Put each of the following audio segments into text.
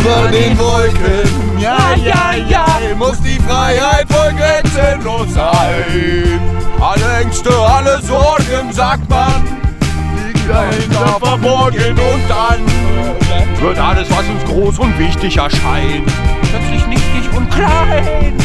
über den Wolken. Ja, ja, ja, muss die Freiheit voll grenzenlos sein. Alle Ängste, alle Sorgen, sagt man, liegen dahinter verborgen. Und dann wird alles, was uns groß und wichtig erscheint, plötzlich nichtig und klein.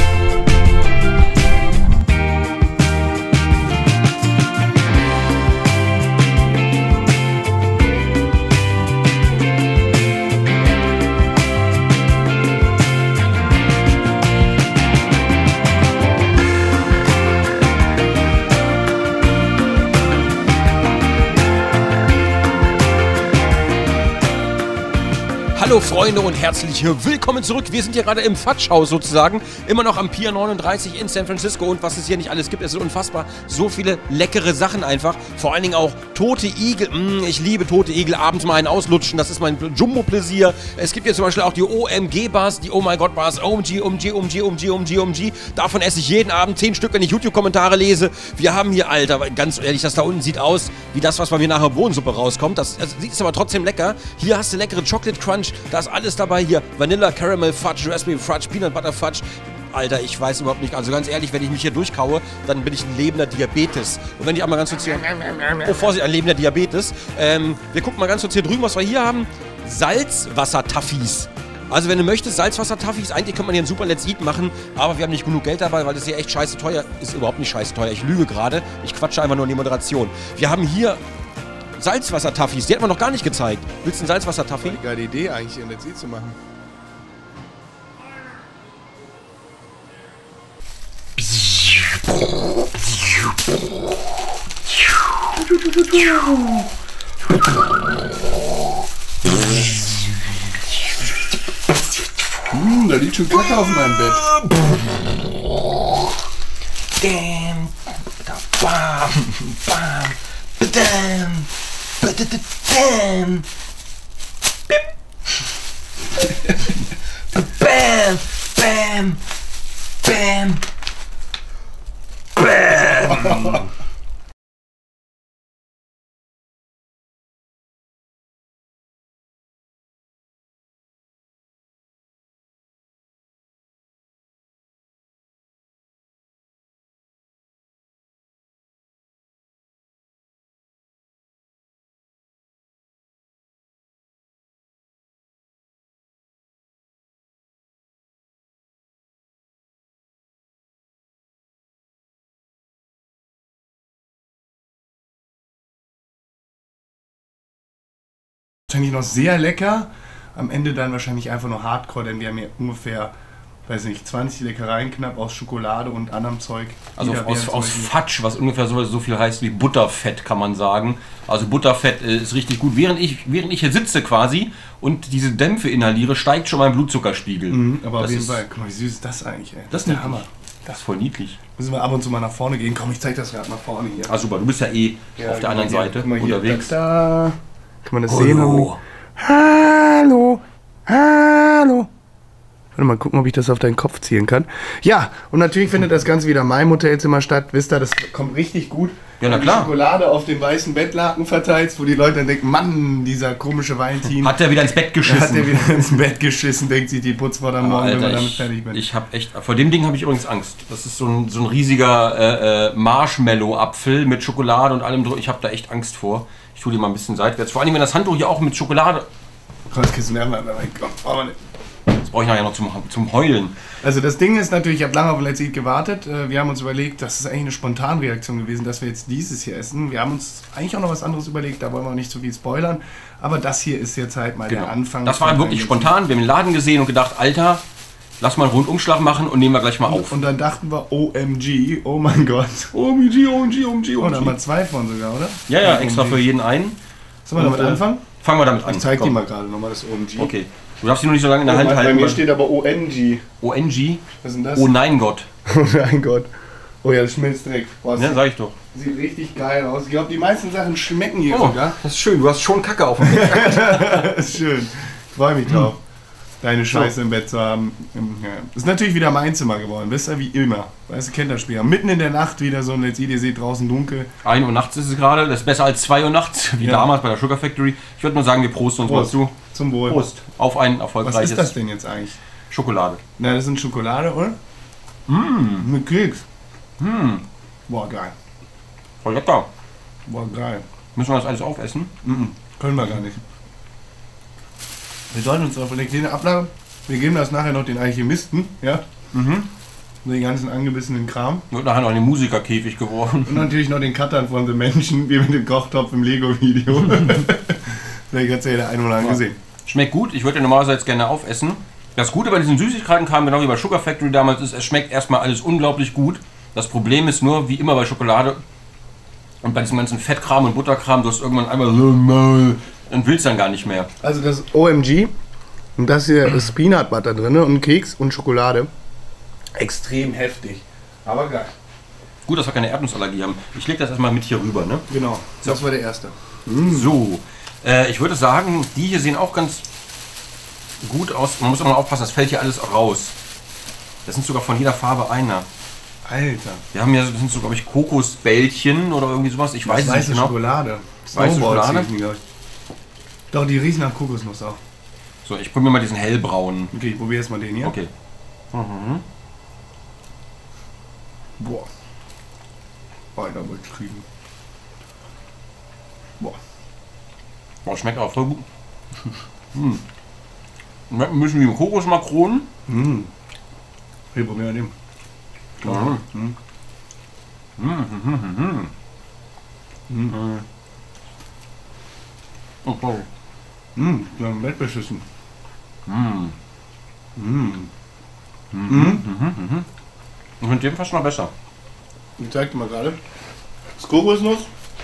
Hallo Freunde und herzlich willkommen zurück. Wir sind hier gerade im Fatschhaus sozusagen, immer noch am Pier 39 in San Francisco und was es hier nicht alles gibt, es sind unfassbar so viele leckere Sachen einfach. Vor allen Dingen auch tote Igel, ich liebe tote Igel, abends mal einen auslutschen, das ist mein Jumbo-Pläsier. Es gibt hier zum Beispiel auch die OMG-Bars, die Oh My God Bars, OMG. Davon esse ich jeden Abend 10 Stück, wenn ich YouTube-Kommentare lese. Wir haben hier, Alter, ganz ehrlich, das da unten sieht aus wie das, was bei mir nachher Bohnensuppe rauskommt. Das ist aber trotzdem lecker. Hier hast du leckere Chocolate Crunch. Da ist alles dabei hier. Vanilla, Caramel, Fudge, Raspberry Fudge, Peanut Butter Fudge. Alter, ich weiß überhaupt nicht. Also ganz ehrlich, wenn ich mich hier durchkaue, dann bin ich ein lebender Diabetes. Und wenn ich einmal ganz kurz hier... Oh, Vorsicht, ein lebender Diabetes. Wir gucken mal ganz kurz hier drüben, was wir hier haben. Salzwasser-Taffis. Also wenn du möchtest, Salzwasser-Taffis, eigentlich könnte man hier ein super Let's Eat machen, aber wir haben nicht genug Geld dabei, weil das hier echt scheiße teuer ist. Überhaupt nicht scheiße teuer. Ich lüge gerade. Ich quatsche einfach nur in die Moderation. Wir haben hier... Salzwasser-Taffis, die hat man noch gar nicht gezeigt. Willst du einen Salzwasser-Taffi? Eine geile Idee eigentlich, ein Let's Eat zu machen. Da liegt schon Kacke auf meinem Bett. Bam, bam, bam. Bam! Bam! Bam! Bam! Bam! Wahrscheinlich noch sehr lecker. Am Ende dann wahrscheinlich einfach nur Hardcore, denn wir haben hier ungefähr, weiß nicht, 20 Leckereien knapp aus Schokolade und anderem Zeug. Also aus Fudge, was ungefähr so viel heißt wie Butterfett, kann man sagen. Also Butterfett ist richtig gut. Während ich hier sitze quasi und diese Dämpfe inhaliere, steigt schon mein Blutzuckerspiegel. Aber auf jeden Fall, guck mal, wie süß ist das eigentlich, ey. Das ist der Hammer. Das ist voll niedlich. Müssen wir ab und zu mal nach vorne gehen. Komm, ich zeig das gerade nach vorne hier. Ah super, du bist ja auf der anderen Seite unterwegs. Da. Kann man das sehen? Hallo. Hallo. Warte mal, gucken, ob ich das auf deinen Kopf ziehen kann. Ja, und natürlich findet das Ganze wieder in meinem Hotelzimmer statt. Wisst ihr, das kommt richtig gut. Ja, na klar. Schokolade auf dem weißen Bettlaken verteilt, wo die Leute dann denken, Mann, dieser komische Valentin. Hat der wieder ins Bett geschissen? Hat der wieder ins Bett geschissen, denkt sich die Putzfrau dann morgen, Alter, wenn wir damit fertig bin. Ich hab echt, vor dem Ding habe ich übrigens Angst. Das ist so ein riesiger Marshmallow-Apfel mit Schokolade und allem. Ich habe da echt Angst vor. Ich tue dir mal ein bisschen seitwärts. Vor allem, wenn das Handtuch hier auch mit Schokolade... Komm, das kannst du lernen, das brauche ich nachher noch zum Heulen. Also das Ding ist natürlich, ich habe lange auf Let's Eat gewartet. Wir haben uns überlegt, das ist eigentlich eine Spontanreaktion gewesen, dass wir jetzt dieses hier essen. Wir haben uns eigentlich auch noch was anderes überlegt, da wollen wir auch nicht zu viel spoilern. Aber das hier ist jetzt halt mal der Anfang. Das war wirklich spontan. Wir haben den Laden gesehen und gedacht, Alter, lass mal einen Rundumschlag machen und nehmen wir gleich mal auf. Und dann dachten wir, OMG, oh mein Gott. OMG. Und dann mal 2 von sogar, oder? Ja, extra für jeden einen. Sollen wir damit anfangen? Fangen wir damit an. Ich zeig dir mal gerade nochmal das OMG. Okay. Du darfst sie noch nicht so lange in der Hand halten. Bei mir steht aber ONG. ONG? Was ist denn das? Oh nein Gott. Oh nein Gott. Oh ja, das schmilzt direkt. Boah, ja, sag ich doch. Sieht richtig geil aus. Ich glaube, die meisten Sachen schmecken hier sogar. Das ist schön. Du hast schon Kacke auf dem Weg. Das ist schön. Ich freue mich drauf. deine Scheiße im Bett zu haben. Ja. Ist natürlich wieder mein Zimmer geworden, wisst ihr, wie immer. Weißt du, kennt das Spiel. Mitten in der Nacht wieder so, und jetzt ihr seht draußen dunkel. 1 Uhr nachts ist es gerade, das ist besser als 2 Uhr nachts, wie damals bei der Sugar Factory. Ich würde nur sagen, wir prosten uns mal zu. Zum Wohl. Prost. Auf ein erfolgreiches... Was ist das denn jetzt eigentlich? Schokolade. Na, das ist Schokolade, oder? Mit Keks. Boah, geil. Voll lecker. Boah, geil. Müssen wir das alles aufessen? Können wir gar nicht. Wir sollten uns auf eine kleine Ablage. Wir geben das nachher noch den Alchemisten, ja? Den ganzen angebissenen Kram. Wird nachher noch ein Musikerkäfig geworden. Und natürlich noch den Cuttern von The Menschen, wie mit dem Kochtopf im Lego-Video. Vielleicht hat es ja der ein oder andere gesehen. Schmeckt gut, ich würde ja normalerweise jetzt gerne aufessen. Das Gute bei diesen Süßigkeitenkram, genau wie bei Sugar Factory damals, ist, es schmeckt erstmal alles unglaublich gut. Das Problem ist nur, wie immer bei Schokolade und bei diesem ganzen Fettkram und Butterkram, du hast irgendwann einmal so, dann willst du dann gar nicht mehr. Also das OMG und das hier ist Peanut Butter drin und Keks und Schokolade. Extrem heftig, aber geil. Gut, dass wir keine Erdnussallergie haben. Ich lege das erstmal mit hier rüber, ne? Genau, das war der erste. So, ich würde sagen, die hier sehen auch ganz gut aus. Man muss auch mal aufpassen, das fällt hier alles raus. Das sind sogar von jeder Farbe einer. Alter. Wir haben ja, das sind so, glaube ich, Kokosbällchen oder irgendwie sowas. Ich weiß es nicht genau. Schokolade. Weiße Schokolade? Doch, die riechen nach Kokosnuss auch. So, ich probiere mal diesen hellbraunen. Okay, ich probiere jetzt mal den hier. Okay. Boah. Weiter betrieben. Boah. Boah, schmeckt auch voll gut. Schmeckt ein bisschen wie Kokosmakronen. Hier, probieren wir den. Okay. Wir haben Bett beschissen. Ich finde den fast noch besser. Ich zeig dir mal gerade. Das Kokosnuss.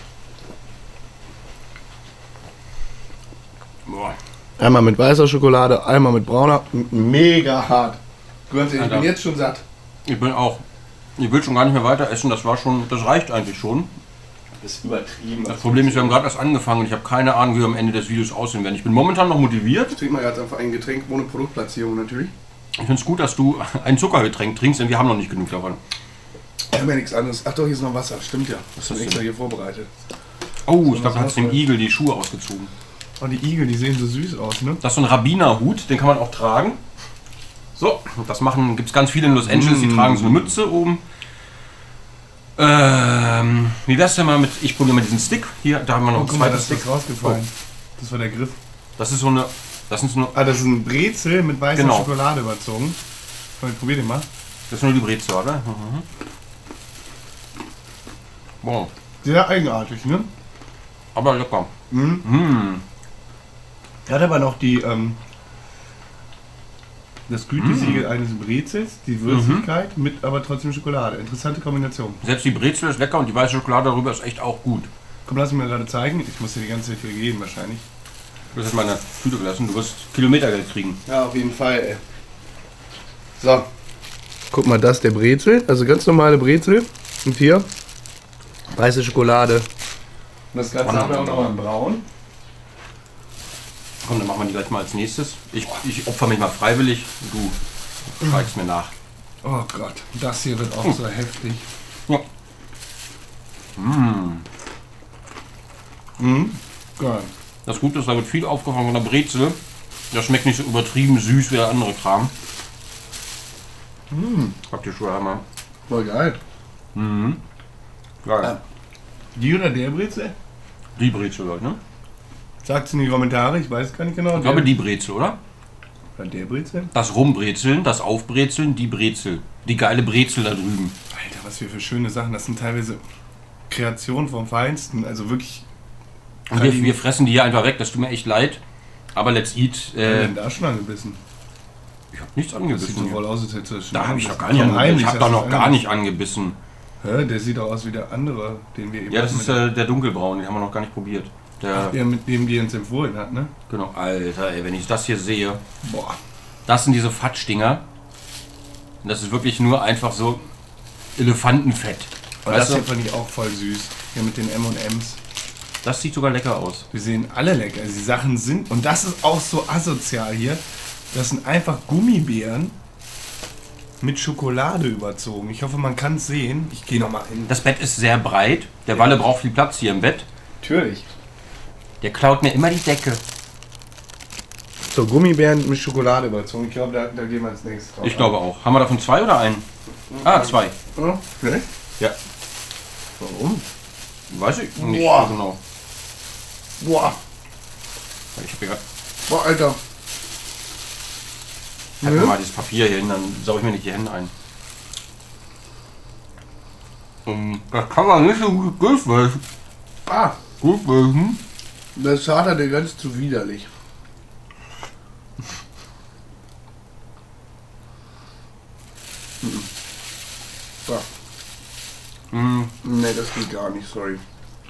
Boah. Einmal mit weißer Schokolade, einmal mit brauner. Mega hart. Ganz ehrlich, ich bin Alter. jetzt schon satt. Ich bin auch. Ich will schon gar nicht mehr weiter essen. Das war schon. Das reicht eigentlich schon. Das ist übertrieben. Das Problem ist, wir haben gerade erst angefangen und ich habe keine Ahnung, wie wir am Ende des Videos aussehen werden. Ich bin momentan noch motiviert. Ich trinke mal jetzt einfach ein Getränk ohne Produktplatzierung natürlich. Ich finde es gut, dass du ein Zuckergetränk trinkst, denn wir haben noch nicht genug davon. Ich habe ja nichts anderes. Ach doch, hier ist noch Wasser. Stimmt ja. Das ist ist das extra denn? hier vorbereitet. Oh, ich glaube, du was hast dem hast du? Igel die Schuhe ausgezogen. Oh, die Igel, die sehen so süß aus, ne? Das ist so ein Rabbinerhut, den kann man auch tragen. So, das gibt es ganz viele in Los Angeles, die tragen so eine Mütze oben. Wie wär's denn mal mit, ich probiere mal diesen Stick. Hier, da haben wir noch einen Guck mal, zweiten das Stick. ist rausgefallen. Das war der Griff. Das ist so eine, das ist nur, Ah, das ist ein Brezel mit weißer Genau. Schokolade überzogen. Ich probier den mal. das ist nur die Brezel, oder? Wow, Sehr eigenartig, ne? aber lecker. Er hat aber noch die, das Gütesiegel eines Brezels, die Würzigkeit, mit aber trotzdem Schokolade. Interessante Kombination. Selbst die Brezel ist lecker und die weiße Schokolade darüber ist echt auch gut. Komm, lass mich mal gerade zeigen. Ich muss dir die ganze Zeit hier gehen wahrscheinlich. Du hast jetzt meine Tüte gelassen, du wirst Kilometergeld kriegen. Ja, auf jeden Fall, ey. So. Guck mal, das ist der Brezel, also ganz normale Brezel. Und hier weiße Schokolade. Und das Ganze haben wir auch nochmal in braun. Komm, dann machen wir die gleich mal als nächstes. Ich opfer mich mal freiwillig und du schreibst mir nach. Oh Gott, das hier wird auch so heftig. Ja. Geil. Das Gute ist, da wird viel aufgefangen von der Brezel. Das schmeckt nicht so übertrieben süß wie der andere Kram. Habt ihr schon einmal? Voll geil. Geil. Die oder der Brezel? Die Brezel, halt, ne? Sagt's in die Kommentare, ich weiß gar nicht genau. Ich glaube, die Brezel, oder? Oder der Brezel? Das Rumbrezeln, das Aufbrezeln, die Brezel. Die geile Brezel da drüben. Alter, was wir für schöne Sachen. Das sind teilweise Kreationen vom Feinsten. Also wirklich. Und wir fressen die hier einfach weg, das tut mir echt leid. Aber let's eat. Denn da schon angebissen. Ich hab nichts Das sieht angebissen. so hier. voll aus, als hätte es Da habe ich doch gar nicht angebissen. Ich habe da noch gar nicht angebissen. Hä? Der sieht auch aus wie der andere, den wir eben Ja, das hatten ist mit der dunkelbraun, den haben wir noch gar nicht probiert. der mit dem die uns empfohlen hat, ne? Genau, Alter, ey, wenn ich das hier sehe. Boah. Das sind diese Fatschdinger. Und das ist wirklich nur einfach so Elefantenfett. Und Weißt das hier du? fand ich auch voll süß. Hier mit den M&M's. Das sieht sogar lecker aus. Wir sehen alle lecker. Die Sachen sind, und das ist auch so asozial hier. Das sind einfach Gummibären mit Schokolade überzogen. Ich hoffe, man kann es sehen. Ich gehe nochmal hin. Das Bett ist sehr breit. Der Walle braucht viel Platz hier im Bett. Natürlich. Der klaut mir immer die Decke. So, Gummibären mit Schokolade überzogen. Ich glaube, da gehen wir als nächstes drauf. Ich glaube auch. Haben wir davon 2 oder einen? Ah, 2. Ja, okay. Ja. Warum? Weiß ich nicht Boah. genau. Boah. Ich habe gerade. Boah, Alter. Halt mir mal dieses Papier hier hin, dann sauge ich mir nicht die Hände ein. Das kann man nicht so gut durchwischen. Ah, Durchwischen? das hat er dir ganz zu widerlich. So. Ne, das geht gar nicht, sorry.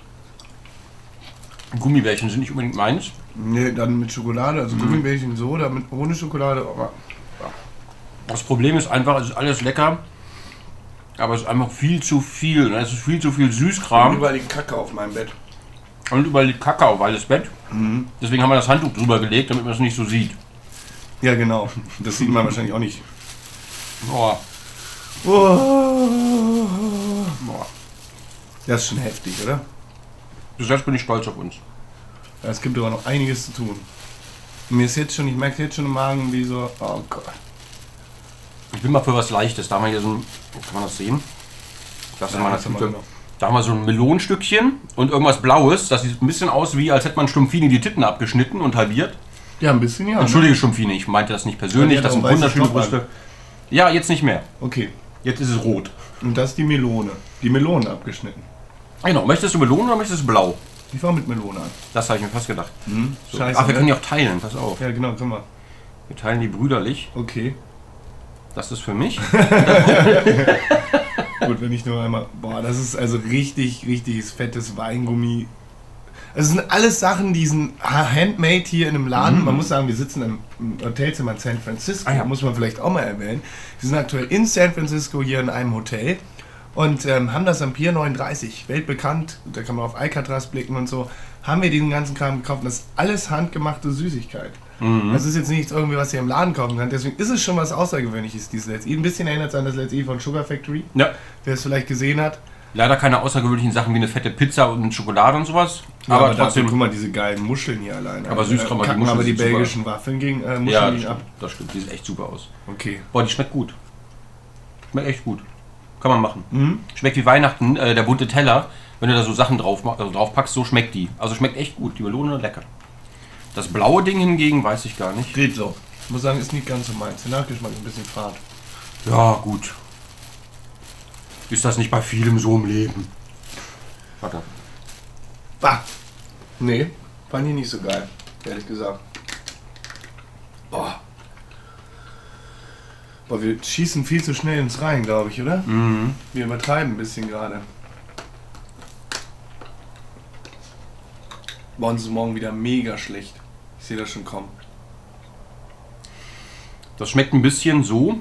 Gummibärchen sind nicht unbedingt meins. Ne, dann mit Schokolade, also Gummibärchen so, damit ohne Schokolade. Aber Das Problem ist einfach, es ist alles lecker, aber es ist einfach viel zu viel. Es ist viel zu viel Süßkram überall die Kacke auf meinem Bett. und überall die Kacke auf alles Bett. Deswegen haben wir das Handtuch drüber gelegt, damit man es nicht so sieht. Ja, genau. Das sieht man wahrscheinlich auch nicht. Boah. Boah. Das ist schon heftig, oder? Bis jetzt bin ich stolz auf uns. Ja, es gibt aber noch einiges zu tun. Mir ist jetzt schon, ich merke jetzt schon im Magen, wie so, oh Gott. Ich bin mal für was Leichtes. Da haben wir hier so ein, kann man das sehen? Das ist in meiner Tüte. Da haben wir so ein Melonenstückchen und irgendwas Blaues. Das sieht ein bisschen aus, wie als hätte man Stumpfini die Titten abgeschnitten und halbiert. Ja, ein bisschen, ja. Entschuldige Stumpfini, ich meinte das nicht persönlich. Ja, Das sind weiße wunderschöne Schnuppern. Brüste. Ja, jetzt nicht mehr. Okay. Jetzt ist es rot. Und das ist die Melone. Die Melone abgeschnitten. Genau, möchtest du Melone oder möchtest du blau? Ich fange mit Melone an. Das habe ich mir fast gedacht. So. Scheiße. Ach, wir ne? können die auch teilen, pass auf. Ja, genau, können wir. Wir teilen die brüderlich. Okay. Das ist für mich. Gut, wenn ich nur einmal. Boah, das ist also richtiges fettes Weingummi. Es sind alles Sachen, die sind handmade hier in einem Laden. Man muss sagen, wir sitzen im Hotelzimmer in San Francisco. Ah, ja. Muss man vielleicht auch mal erwähnen. Wir sind aktuell in San Francisco hier in einem Hotel und haben das am Pier 39, weltbekannt. Da kann man auf Alcatraz blicken und so. Haben wir diesen ganzen Kram gekauft. Das ist alles handgemachte Süßigkeit. Das ist jetzt nichts irgendwie, was ihr im Laden kaufen könnt. Deswegen ist es schon was Außergewöhnliches, dieses Let's Eat. Ein bisschen erinnert es an das Let's Eat von Sugar Factory. Ja. Wer es vielleicht gesehen hat. Leider keine außergewöhnlichen Sachen wie eine fette Pizza und Schokolade und sowas. Ja, aber dafür, trotzdem. guck mal, diese geilen Muscheln hier alleine. Aber Süßkram, die kacken Muscheln aber die sind super. belgischen Waffeln gegen Muscheln Ja, das gegen stimmt, ab. das stimmt. Die sieht echt super aus. Okay. Boah, die schmeckt gut. Schmeckt echt gut. Kann man machen. Schmeckt wie Weihnachten, der bunte Teller. Wenn du da so Sachen drauf packst, so schmeckt die. Also schmeckt echt gut. Die Melone lecker. Das blaue Ding hingegen weiß ich gar nicht. Geht so. Ich muss sagen, ist nicht ganz so meins. Der Nachgeschmack ist ein bisschen fad. Ja, gut. Ist das nicht bei vielem so im Leben? Warte. Bah! Nee, fand ich nicht so geil. Ehrlich gesagt. Boah. Boah, wir schießen viel zu schnell ins Rein, glaube ich, oder? Wir übertreiben ein bisschen gerade. Bei uns ist morgen wieder mega schlecht. Ich sehe das schon kommen. Das schmeckt ein bisschen so,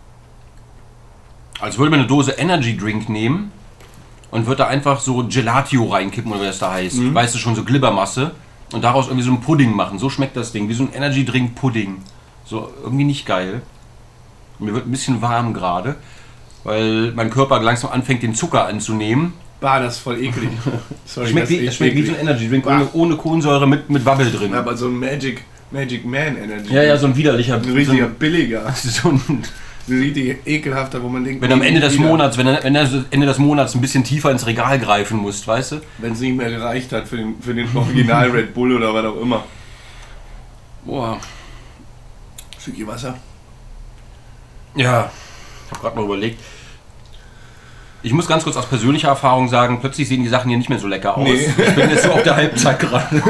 als würde man eine Dose Energy Drink nehmen und würde da einfach so Gelatio reinkippen oder wie das da heißt. Weißt du schon, so Glibbermasse und daraus irgendwie so einen Pudding machen. So schmeckt das Ding, wie so ein Energy Drink Pudding. So irgendwie nicht geil. Mir wird ein bisschen warm gerade, weil mein Körper langsam anfängt, den Zucker anzunehmen. Bah, das ist voll eklig. Sorry, Schmeckt das ist schmeckt wie so ein Energy Drink ohne Kohlensäure mit Wabbel drin. aber so ein Magic Man Energy. Ja, so ein widerlicher. Ein richtiger billiger. So ein, Ein richtig ekelhafter, wo man denkt, wenn am Ende des wieder, Monats, wenn du Ende des Monats ein bisschen tiefer ins Regal greifen musst, weißt du? wenn es nicht mehr gereicht hat für den Original Red Bull oder was auch immer. Boah. Stückchen Wasser. Ja, ich habe gerade mal überlegt. Ich muss ganz kurz aus persönlicher Erfahrung sagen, plötzlich sehen die Sachen hier nicht mehr so lecker aus. Nee. Ich bin jetzt so auf der Halbzeit gerade.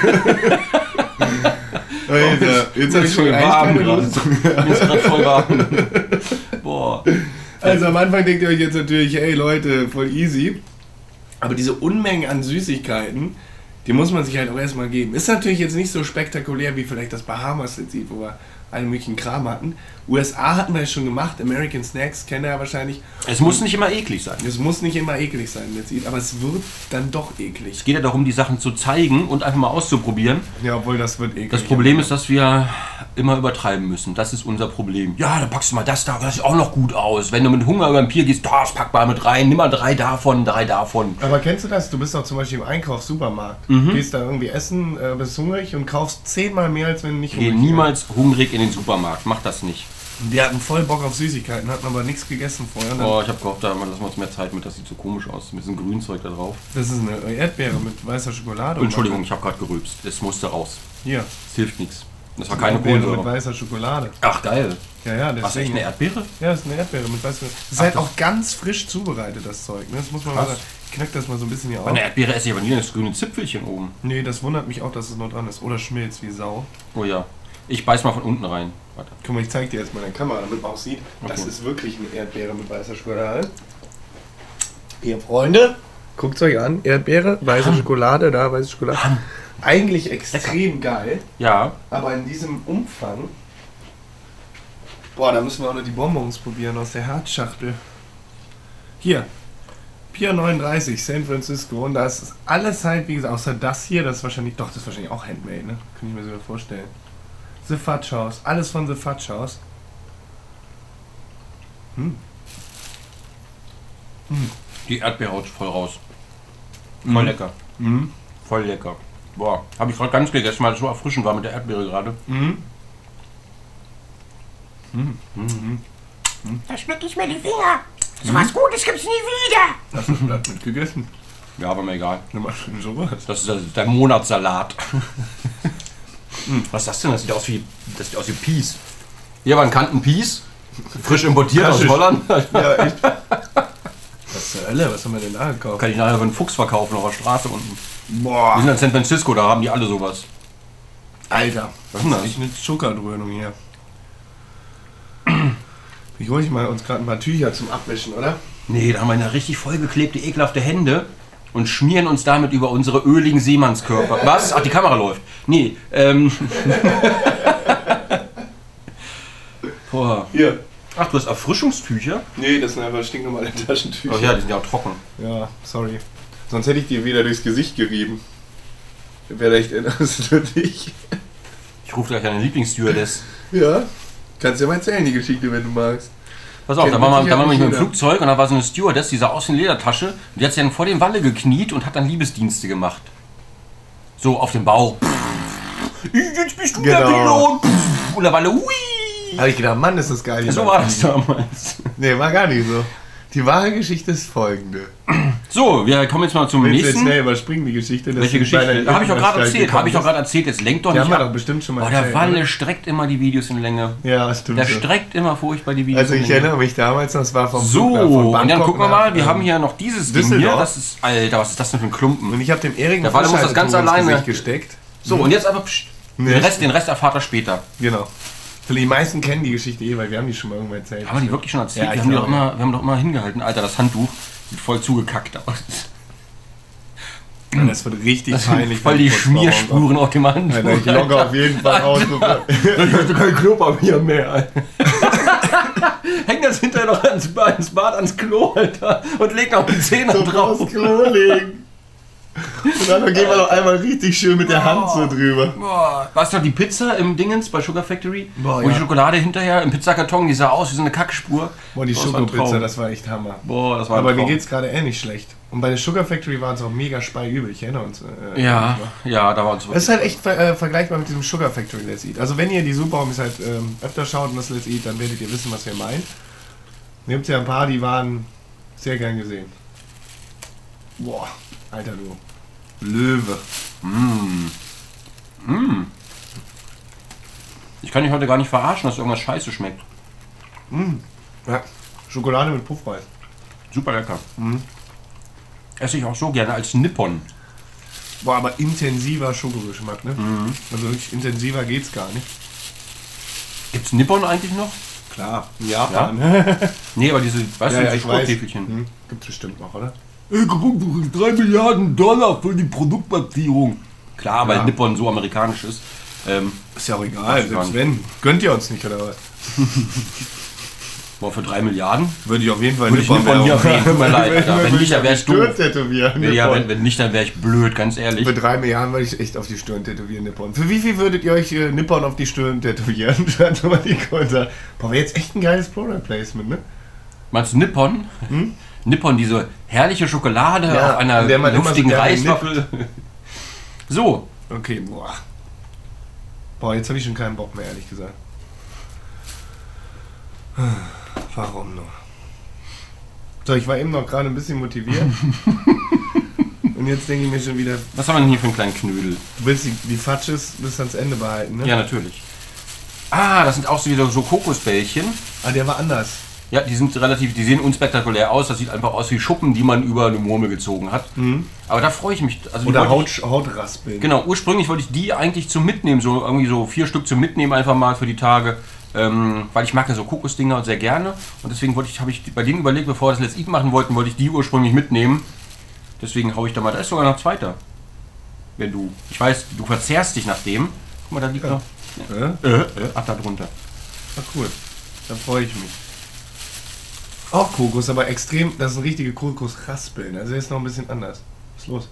Alter, jetzt Mir ist voll warm gerade. Mir ist gerade voll warm. Boah. Also am Anfang denkt ihr euch jetzt natürlich, hey Leute, voll easy. Aber diese Unmengen an Süßigkeiten, die muss man sich halt auch erstmal geben. Ist natürlich jetzt nicht so spektakulär wie vielleicht das Bahamas jetzt sieht, wo wir allen möglichen Kram hatten. USA hatten wir ja schon gemacht, American Snacks, kennt ihr ja wahrscheinlich. Es muss nicht immer eklig sein. Es muss nicht immer eklig sein, aber es wird dann doch eklig. Es geht ja darum, die Sachen zu zeigen und einfach mal auszuprobieren. Ja, obwohl das wird eklig. Das Problem ist, dass wir immer übertreiben müssen. Das ist unser Problem. Ja, dann packst du mal das da, das sieht auch noch gut aus. Wenn du mit Hunger über den Pier gehst, das pack mal mit rein, nimm mal 3 davon, 3 davon. Aber kennst du das? Du bist doch zum Beispiel im Einkaufssupermarkt. Gehst da irgendwie essen, bist hungrig und kaufst 10-mal mehr, als wenn du nicht hungrig bist. Geh niemals hungrig in den Supermarkt. Mach das nicht. Wir hatten voll Bock auf Süßigkeiten, hatten aber nichts gegessen vorher. Oh, ich hab gehofft, da lassen wir uns mehr Zeit mit, das sieht so komisch aus, mit diesem Grünzeug da drauf. Das ist eine Erdbeere mit weißer Schokolade. Entschuldigung, ich habe gerade gerülpst. Es musste raus. Hier. Es hilft nichts. Das war keine Erdbeere mit weißer Schokolade. Ach, geil. Ja, das ist echt eine Erdbeere? Ja, das ist eine Erdbeere mit weißer Schokolade. Das ist halt auch ganz frisch zubereitet, das Zeug. Ne? Das muss man mal sagen. Ich knack das mal so ein bisschen hier auf. Bei einer Erdbeere esse ich aber nie das grüne Zipfelchen oben. Nee, das wundert mich auch, dass es noch dran ist. Oder schmilzt wie Sau. Oh ja. Ich beiß mal von unten rein. Warte. Guck mal, ich zeig dir jetzt mal in der Kamera, damit man auch sieht. Okay. Das ist wirklich eine Erdbeere mit weißer Schokolade. Hier, Freunde, guckt's euch an. Erdbeere, weiße Schokolade, da weiße Schokolade. Eigentlich extrem geil. Ja. Aber in diesem Umfang... Boah, da müssen wir auch noch die Bonbons probieren aus der Herzschachtel. Hier. Pier 39, San Francisco. Und das ist alles halt, wie gesagt, außer das hier, das ist wahrscheinlich... Doch, das ist wahrscheinlich auch Handmade, ne? Kann ich mir sogar vorstellen. The Fudge House. Alles von The Fudge House. Die Erdbeere haut voll raus. Voll lecker. Voll lecker. Boah, habe ich gerade ganz gegessen, weil es so erfrischend war mit der Erdbeere gerade. Da schmecke ich mir die Finger. So was Gutes gibt's nie wieder. Hast du Blatt mitgegessen? Ja, aber mir egal. Sowas. Das ist der Monatssalat. Was ist das denn? Das sieht aus wie Peas. Hier waren Kanten Peas. Frisch importiert aus Holland. Ja, echt. Was zur Hölle? Was haben wir denn da gekauft? Kann ich nachher für einen Fuchs verkaufen auf der Straße unten. Boah. Wir sind in San Francisco, da haben die alle sowas. Alter. Was ist denn das? Das ist eine Zuckerdröhnung hier. Ich hole mal uns gerade ein paar Tücher zum Abwischen, oder? Nee, da haben wir eine richtig vollgeklebte, ekelhafte Hände und schmieren uns damit über unsere öligen Seemannskörper. Was? Ach, die Kamera läuft. Nee, Boah. Hier. Ach, du hast Erfrischungstücher? Nee, das sind einfach stinknormale Taschentücher. Ach ja, die sind ja auch trocken. Ja, sorry. Sonst hätte ich dir wieder durchs Gesicht gerieben. Wäre echt etwas für dich. Ich rufe gleich eine Lieblingsstewardess. Ja. Kannst ja mal erzählen, die Geschichte, wenn du magst. Pass auf, da waren wir mit dem Flugzeug und da war so eine Stewardess, die sah aus wie eine Ledertasche. Und die hat sich dann vor dem Walle gekniet und hat dann Liebesdienste gemacht. So auf dem Bauch. Jetzt bist du der Pilot. Und der Walle, hui. Habe ich gedacht, Mann, ist das geil. So war das damals. Nee, war gar nicht so. Die wahre Geschichte ist folgende. So, wir kommen jetzt mal zum Willst du nächsten. jetzt schnell überspringen, die Geschichte? Welche Geschichte? Habe ich doch gerade erzählt. Jetzt lenkt doch nicht ab. Die haben wir doch bestimmt schon mal erzählt. Der Walle oder? streckt immer die Videos in Länge. Ja, stimmt. Der streckt immer furchtbar die Videos in Länge. Also ich erinnere mich damals, das war vom So, von und dann gucken wir mal, wir haben hier noch dieses Ding hier. Das ist, Alter, was ist das denn für ein Klumpen? Und ich habe dem Erik der Walle muss das ganz alleine gesteckt. So, und jetzt aber den Rest erfahrt er später. Genau. Die meisten kennen die Geschichte weil wir haben die schon mal irgendwo erzählt. Haben wir die wirklich schon erzählt? Ja, wir haben doch immer hingehalten. Alter, das Handtuch sieht voll zugekackt aus. Ja, das wird richtig peinlich. Voll die Schmierspuren auf dem Handtuch. Alter, ich logge auf jeden Fall aus. Ich möchte kein Klopapier mehr. Häng das hinterher noch ins Bad, ans Klo, Alter. Und leg noch die Zähne drauf. Aufs Klo legen. Und dann gehen wir noch einmal richtig schön mit der Hand so drüber. Boah. Weißt du noch die Pizza im Dingens bei Sugar Factory? Boah, wo die Schokolade hinterher im Pizzakarton, die sah aus wie so eine Kackspur. Boah, die Schokopizza, das war echt Hammer. Boah, das war Aber mir geht's gerade nicht schlecht. Und bei der Sugar Factory waren es auch mega speiübel. Ich erinnere uns. Ja, da war uns das ist halt echt vergleichbar mit diesem Sugar Factory Let's Eat. Also wenn ihr die Super Homies halt öfter schaut und das Let's Eat, dann werdet ihr wissen, was wir meinen. Hier gibt es ja ein paar, die waren sehr gern gesehen. Boah, Alter du. Löwe. Ich kann dich heute gar nicht verarschen, dass irgendwas scheiße schmeckt. Ja, Schokolade mit Puffreis. Super lecker. Esse ich auch so gerne als Nippon. Boah, aber intensiver Schokogeschmack, ne? Also wirklich intensiver geht's gar nicht. Gibt's Nippon eigentlich noch? Klar, in Japan. Ja? Nee, aber diese, weißt du, diese Schokotäfelchen. Gibt's bestimmt noch, oder? Ey, guck, du kriegst $3 Milliarden für die Produktplatzierung. Klar, weil Nippon so amerikanisch ist. Ist ja auch egal, selbst wenn. Gönnt ihr uns nicht, oder was? Boah, für 3 Milliarden? Würde ich auf jeden Fall Würde ich Nippon hier erwähnen. Tut mir leid, Alter. Wenn nicht, dann wärst du. Ja, wenn nicht, dann wäre ich blöd, ganz ehrlich. Für 3 Milliarden würde ich echt auf die Stirn tätowieren, Nippon. Für wie viel würdet ihr euch Nippon auf die Stirn tätowieren? Schreibt mal die Kommentare. Boah, wäre jetzt echt ein geiles Product Placement, ne? Meinst du Nippon? Nippon, diese herrliche Schokolade auf einer luftigen Reiswaffel. So. Okay, boah. Boah, jetzt habe ich schon keinen Bock mehr, ehrlich gesagt. Warum nur? So, ich war eben noch gerade ein bisschen motiviert. Und jetzt denke ich mir schon wieder... Was haben wir denn hier für einen kleinen Knödel? Du willst die Fatsches bis ans Ende behalten, ne? Ja, natürlich. Ah, das sind auch so wieder so Kokosbällchen. Ah, der war anders. Ja, die sehen unspektakulär aus. Das sieht einfach aus wie Schuppen, die man über eine Murmel gezogen hat. Aber da freue ich mich. Also oder Hautraspeln. Genau, ursprünglich wollte ich die eigentlich zum Mitnehmen, so irgendwie so 4 Stück zum Mitnehmen einfach mal für die Tage. Weil ich mag ja so Kokosdinger sehr gerne. Und deswegen habe ich bei denen überlegt, bevor wir das Let's Eat machen wollten, wollte ich die ursprünglich mitnehmen. Deswegen haue ich da mal, da ist sogar noch zweiter. Wenn du, ich weiß, du verzehrst dich nach dem. Guck mal, da liegt noch. Ach, da drunter. Ach cool, da freue ich mich. Auch Kokos, aber extrem, das sind richtige Kokosraspeln. Also der ist noch ein bisschen anders. Was ist los?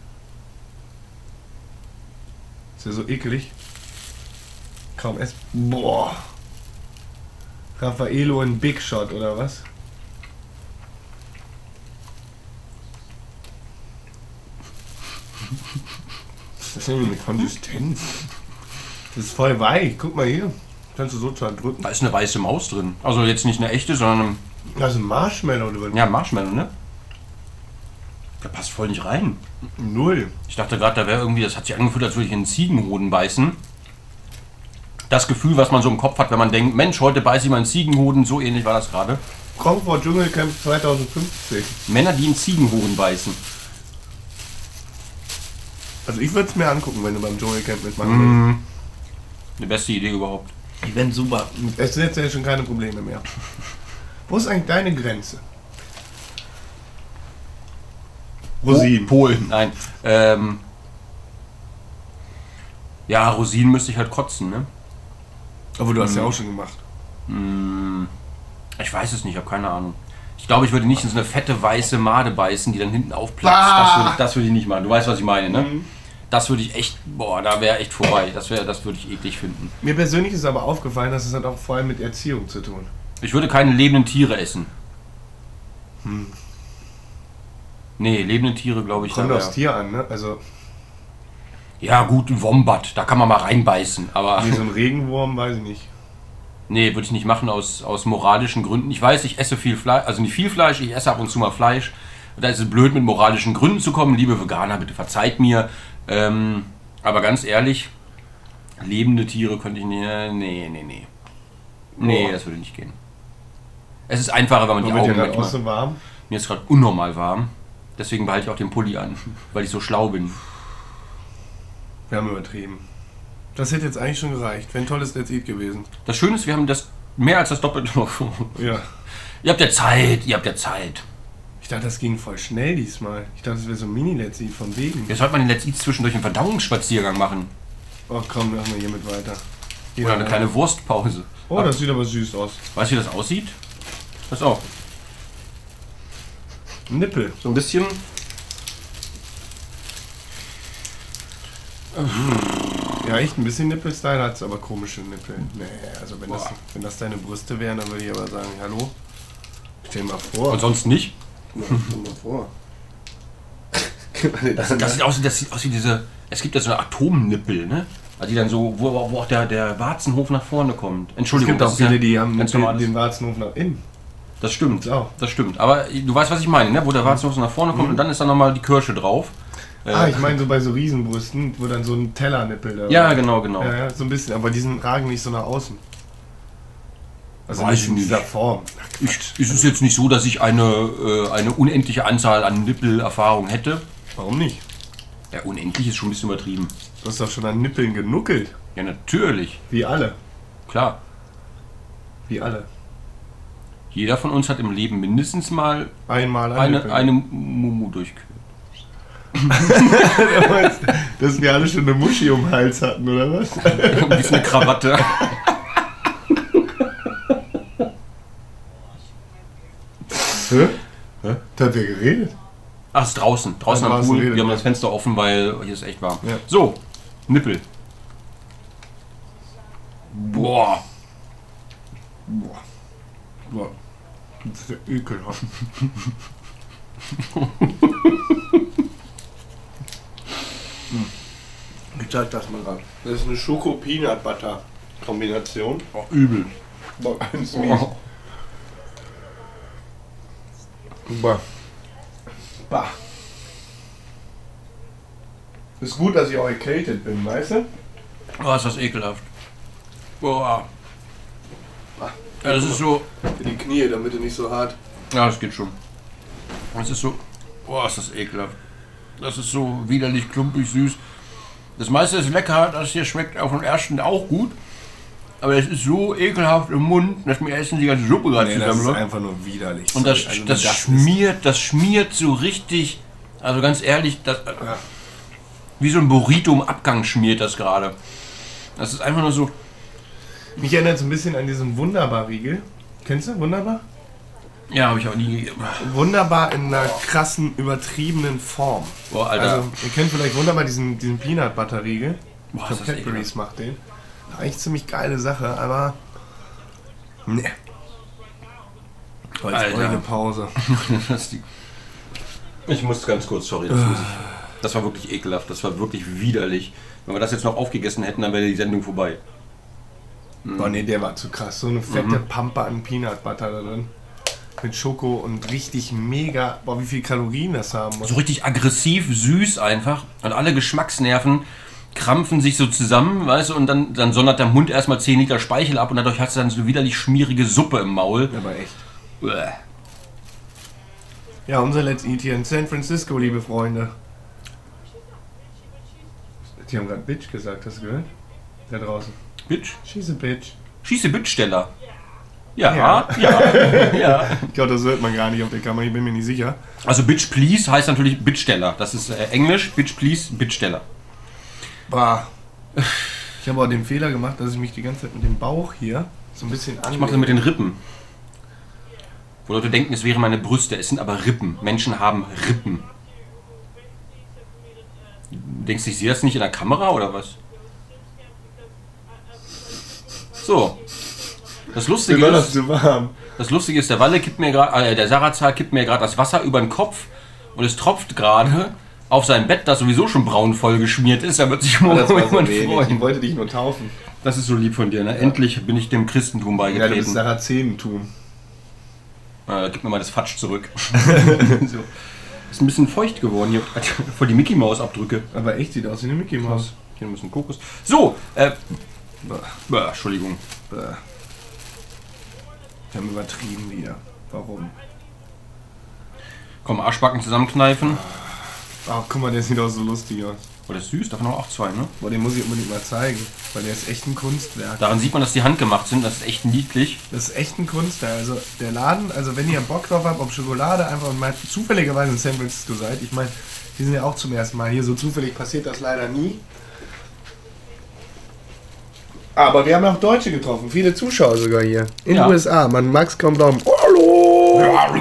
Ist ja so ekelig. Kaum essen. Boah. Raffaello in Big Shot, oder was? Was ist denn eine Konsistenz? Das ist voll weich. Guck mal hier. Kannst du so dran drücken? Da ist eine weiße Maus drin. Also jetzt nicht eine echte, sondern... Da ist ein Marshmallow drin. Ja, Marshmallow, ne? Der passt voll nicht rein. Null. Ich dachte gerade, da wäre irgendwie, das hat sich angefühlt, als würde ich in einen Ziegenhoden beißen. Das Gefühl, was man so im Kopf hat, wenn man denkt, Mensch, heute beiße ich mal einen Ziegenhoden, so ähnlich war das gerade. Comfort Dschungelcamp 2050. Männer, die in Ziegenhoden beißen. Also ich würde es mir angucken, wenn du beim Dschungelcamp mitmachen willst. Die beste Idee überhaupt. Ich fände super. Es sind jetzt ja schon keine Probleme mehr. Wo ist eigentlich deine Grenze? Rosinen. Polen, nein. Ja, Rosinen müsste ich halt kotzen, ne? Aber du hast ja auch schon gemacht. Ich weiß es nicht, ich habe keine Ahnung. Ich glaube, ich würde nicht in so eine fette weiße Made beißen, die dann hinten aufplatzt. Das würde ich nicht machen. Du weißt, was ich meine, ne? Das würde ich echt, boah, da wäre echt vorbei. Das würde ich eklig finden. Mir persönlich ist aber aufgefallen, dass es hat auch vor allem mit Erziehung zu tun. Ich würde keine lebenden Tiere essen. Nee, lebende Tiere, glaube ich. Kommt aufs Tier an, ne? Also... Ja gut, ein Wombat, da kann man mal reinbeißen, aber... Nee, so ein Regenwurm, weiß ich nicht. Nee, würde ich nicht machen aus moralischen Gründen. Ich weiß, ich esse viel Fleisch, also nicht viel Fleisch, ich esse ab und zu mal Fleisch. Da ist es blöd, mit moralischen Gründen zu kommen. Liebe Veganer, bitte verzeiht mir. Aber ganz ehrlich, lebende Tiere könnte ich nicht... Nee. Nee, das würde nicht gehen. Es ist einfacher, wenn man die Augen wegmacht. So warm? Mir ist gerade unnormal warm. Deswegen behalte ich auch den Pulli an, weil ich so schlau bin. Wir haben übertrieben. Das hätte jetzt eigentlich schon gereicht. Wäre ein tolles Let's Eat gewesen. Das Schöne ist, wir haben das mehr als das Doppelte noch. Ja. Ihr habt ja Zeit. Ich dachte, das ging voll schnell diesmal. Ich dachte, das wäre so ein Mini-Let's Eat von wegen. Jetzt sollte man den Let's Eat zwischendurch einen Verdauungsspaziergang machen. Ach komm, machen wir hiermit weiter. Oder eine kleine Wurstpause. Oh, das sieht aber süß aus. Weißt du, wie das aussieht? Pass auf. Nippel. So ein bisschen. Ja, echt ein bisschen Nippel-Style hat es, aber komische Nippel. Nee, also wenn das deine Brüste wären, dann würde ich aber sagen, hallo? Stell dir mal vor. Und sonst nicht? Ja, stell dir mal vor. Das sieht aus wie diese... Es gibt ja so eine Atomnippel, ne? Also die dann so, wo auch der Warzenhof nach vorne kommt. Entschuldigung, es gibt auch viele, die haben den Warzenhof nach innen. Das stimmt, auch. Das stimmt. Aber du weißt, was ich meine, ne? Wo der Warzenhof so nach vorne kommt und dann ist da nochmal die Kirsche drauf. Ich meine so bei so Riesenbrüsten, wo dann so ein Tellernippel da Ja, genau. Ja, so ein bisschen, aber die ragen nicht so nach außen. Also weiß nicht in dieser Form. Es ist jetzt nicht so, dass ich eine unendliche Anzahl an Nippelerfahrung hätte. Warum nicht? Ja, unendlich ist schon ein bisschen übertrieben. Du hast doch schon an Nippeln genuckelt. Ja, natürlich. Wie alle. Klar. Wie alle. Jeder von uns hat im Leben mindestens mal einmal eine Mumu durchgeführt. Dass wir alle schon eine Muschi um den Hals hatten, oder was? Ein bisschen eine Krawatte. Hä? Da hat wer geredet? Ach, ist draußen. Draußen am Pool. Wir haben das Fenster offen, weil hier ist echt warm. Ja. So, Nippel. Boah. Boah. Das ist ja ekelhaft. Ich zeig das mal gerade. Das ist eine Schoko-Peanut-Butter-Kombination. Oh, übel. Boah, ganz mies. Bah. Bah. Ist gut, dass ich auch erkältet bin, weißt du? Oh, ist das ekelhaft. Boah. Ja, das ist so... Für die Knie, damit du nicht so hart... Ja, das geht schon. Das ist so... Boah, ist das ekelhaft. Das ist so widerlich, klumpig, süß. Das meiste ist lecker, das hier schmeckt auf den ersten auch gut. Aber es ist so ekelhaft im Mund, dass mir essen die ganze Suppe gerade Nee, das ist zusammen. einfach nur widerlich. Und das, Sorry, also das schmiert so richtig... Also ganz ehrlich, das, Ja. wie so ein Burrito im Abgang schmiert das gerade. Das ist einfach nur so... Mich erinnert es ein bisschen an diesen Wunderbar-Riegel. Kennst du Wunderbar? Ja, habe ich auch nie gegeben. Wunderbar in einer krassen, übertriebenen Form. Boah, Alter. Also, ihr kennt vielleicht Wunderbar diesen Peanut Butter Riegel. Boah, Ich ist glaube, das Cadbury's macht den. Eigentlich ziemlich geile Sache, aber. Ne. Jetzt Alter. brauche ich eine Pause. Ich muss ganz kurz, sorry, das war wirklich ekelhaft, das war wirklich widerlich. Wenn wir das jetzt noch aufgegessen hätten, dann wäre die Sendung vorbei. Boah, nee, der war zu krass. So eine fette Pampe an Peanut Butter da drin. Mit Schoko und richtig mega. Boah, wie viel Kalorien das haben muss. So richtig aggressiv, süß einfach. Und alle Geschmacksnerven krampfen sich so zusammen, weißt du, und dann sondert der Mund erstmal 10 Liter Speichel ab und dadurch hast du dann so widerlich schmierige Suppe im Maul. Aber echt. Bäh. Ja, unser Let's Eat hier in San Francisco, liebe Freunde. Die haben gerade Bitch gesagt, hast du gehört? Da draußen. Bitch? She's a bitch. Schieße Bittsteller. Ja, Ja. ja. Ich glaube, das hört man gar nicht auf der Kamera, ich bin mir nicht sicher. Also Bitch Please heißt natürlich Bittsteller. Das ist Englisch, Bitch Please, Bittsteller. Bah. Ich habe auch den Fehler gemacht, dass ich mich die ganze Zeit mit dem Bauch hier so ein bisschen Ich mache das mit den Rippen. Wo Leute denken, es wären meine Brüste, es sind aber Rippen. Menschen haben Rippen. Denkst du, ich sehe das nicht in der Kamera oder was? So. Das Lustige Mir war das ist, zu warm. der Walle kippt mir gerade, der Sarazar kippt mir gerade das Wasser über den Kopf und es tropft gerade auf sein Bett, das sowieso schon braun voll geschmiert ist. Da wird sich morgen Das war so jemand wenig. Ich freuen. wollte dich nur taufen. Das ist so lieb von dir, ne? Endlich bin ich dem Christentum Ja, du bist beigetreten. Sarazenentum. Gib mir mal das Fatsch zurück. So. Ist ein bisschen feucht geworden hier. Vor die Mickey Maus Abdrücke. Aber echt, sieht aus wie eine Mickey Maus. Hier ein bisschen Kokos. So, Bah. Entschuldigung. Bah. Wir haben übertrieben wieder. Warum? Komm, Arschbacken zusammenkneifen. Ach, guck mal, der sieht auch so lustig aus. Oh, das ist süß, davon auch 2, ne? Boah, den muss ich unbedingt mal zeigen, weil der ist echt ein Kunstwerk. Daran sieht man, dass die handgemacht sind, das ist echt niedlich. Das ist echt ein Kunstwerk. Also der Laden, also wenn ihr Bock drauf habt, auf Schokolade, einfach mal zufälligerweise in San Francisco seid. Ich meine, die sind ja auch zum ersten Mal hier. So zufällig passiert das leider nie. Aber wir haben auch Deutsche getroffen, viele Zuschauer sogar hier. In Ja. den USA. Man mag es kaum glauben. Oh, hallo!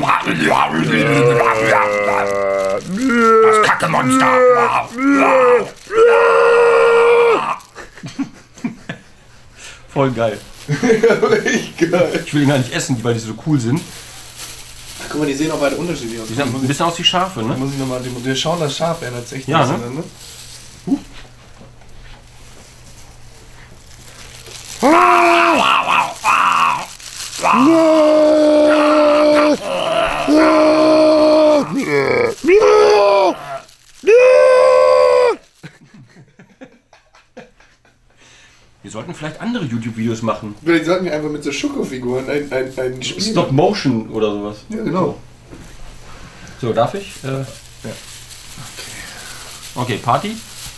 Das Kacke-Monster. Voll geil. Echt geil. Ich will ihn gar nicht essen, weil die so cool sind. Guck mal, die sehen auch beide unterschiedlich aus. Die sehen ein bisschen aus wie Schafe, Da ne? muss ich nochmal, wir schauen das Schaf, er hat echt Ja, was ne? drin, ne? Wir sollten vielleicht andere YouTube-Videos machen. Vielleicht sollten wir einfach mit so Schokofiguren ein Spiel. Stop Motion oder sowas. Ja, genau. So, darf ich? Ja. Okay, Party.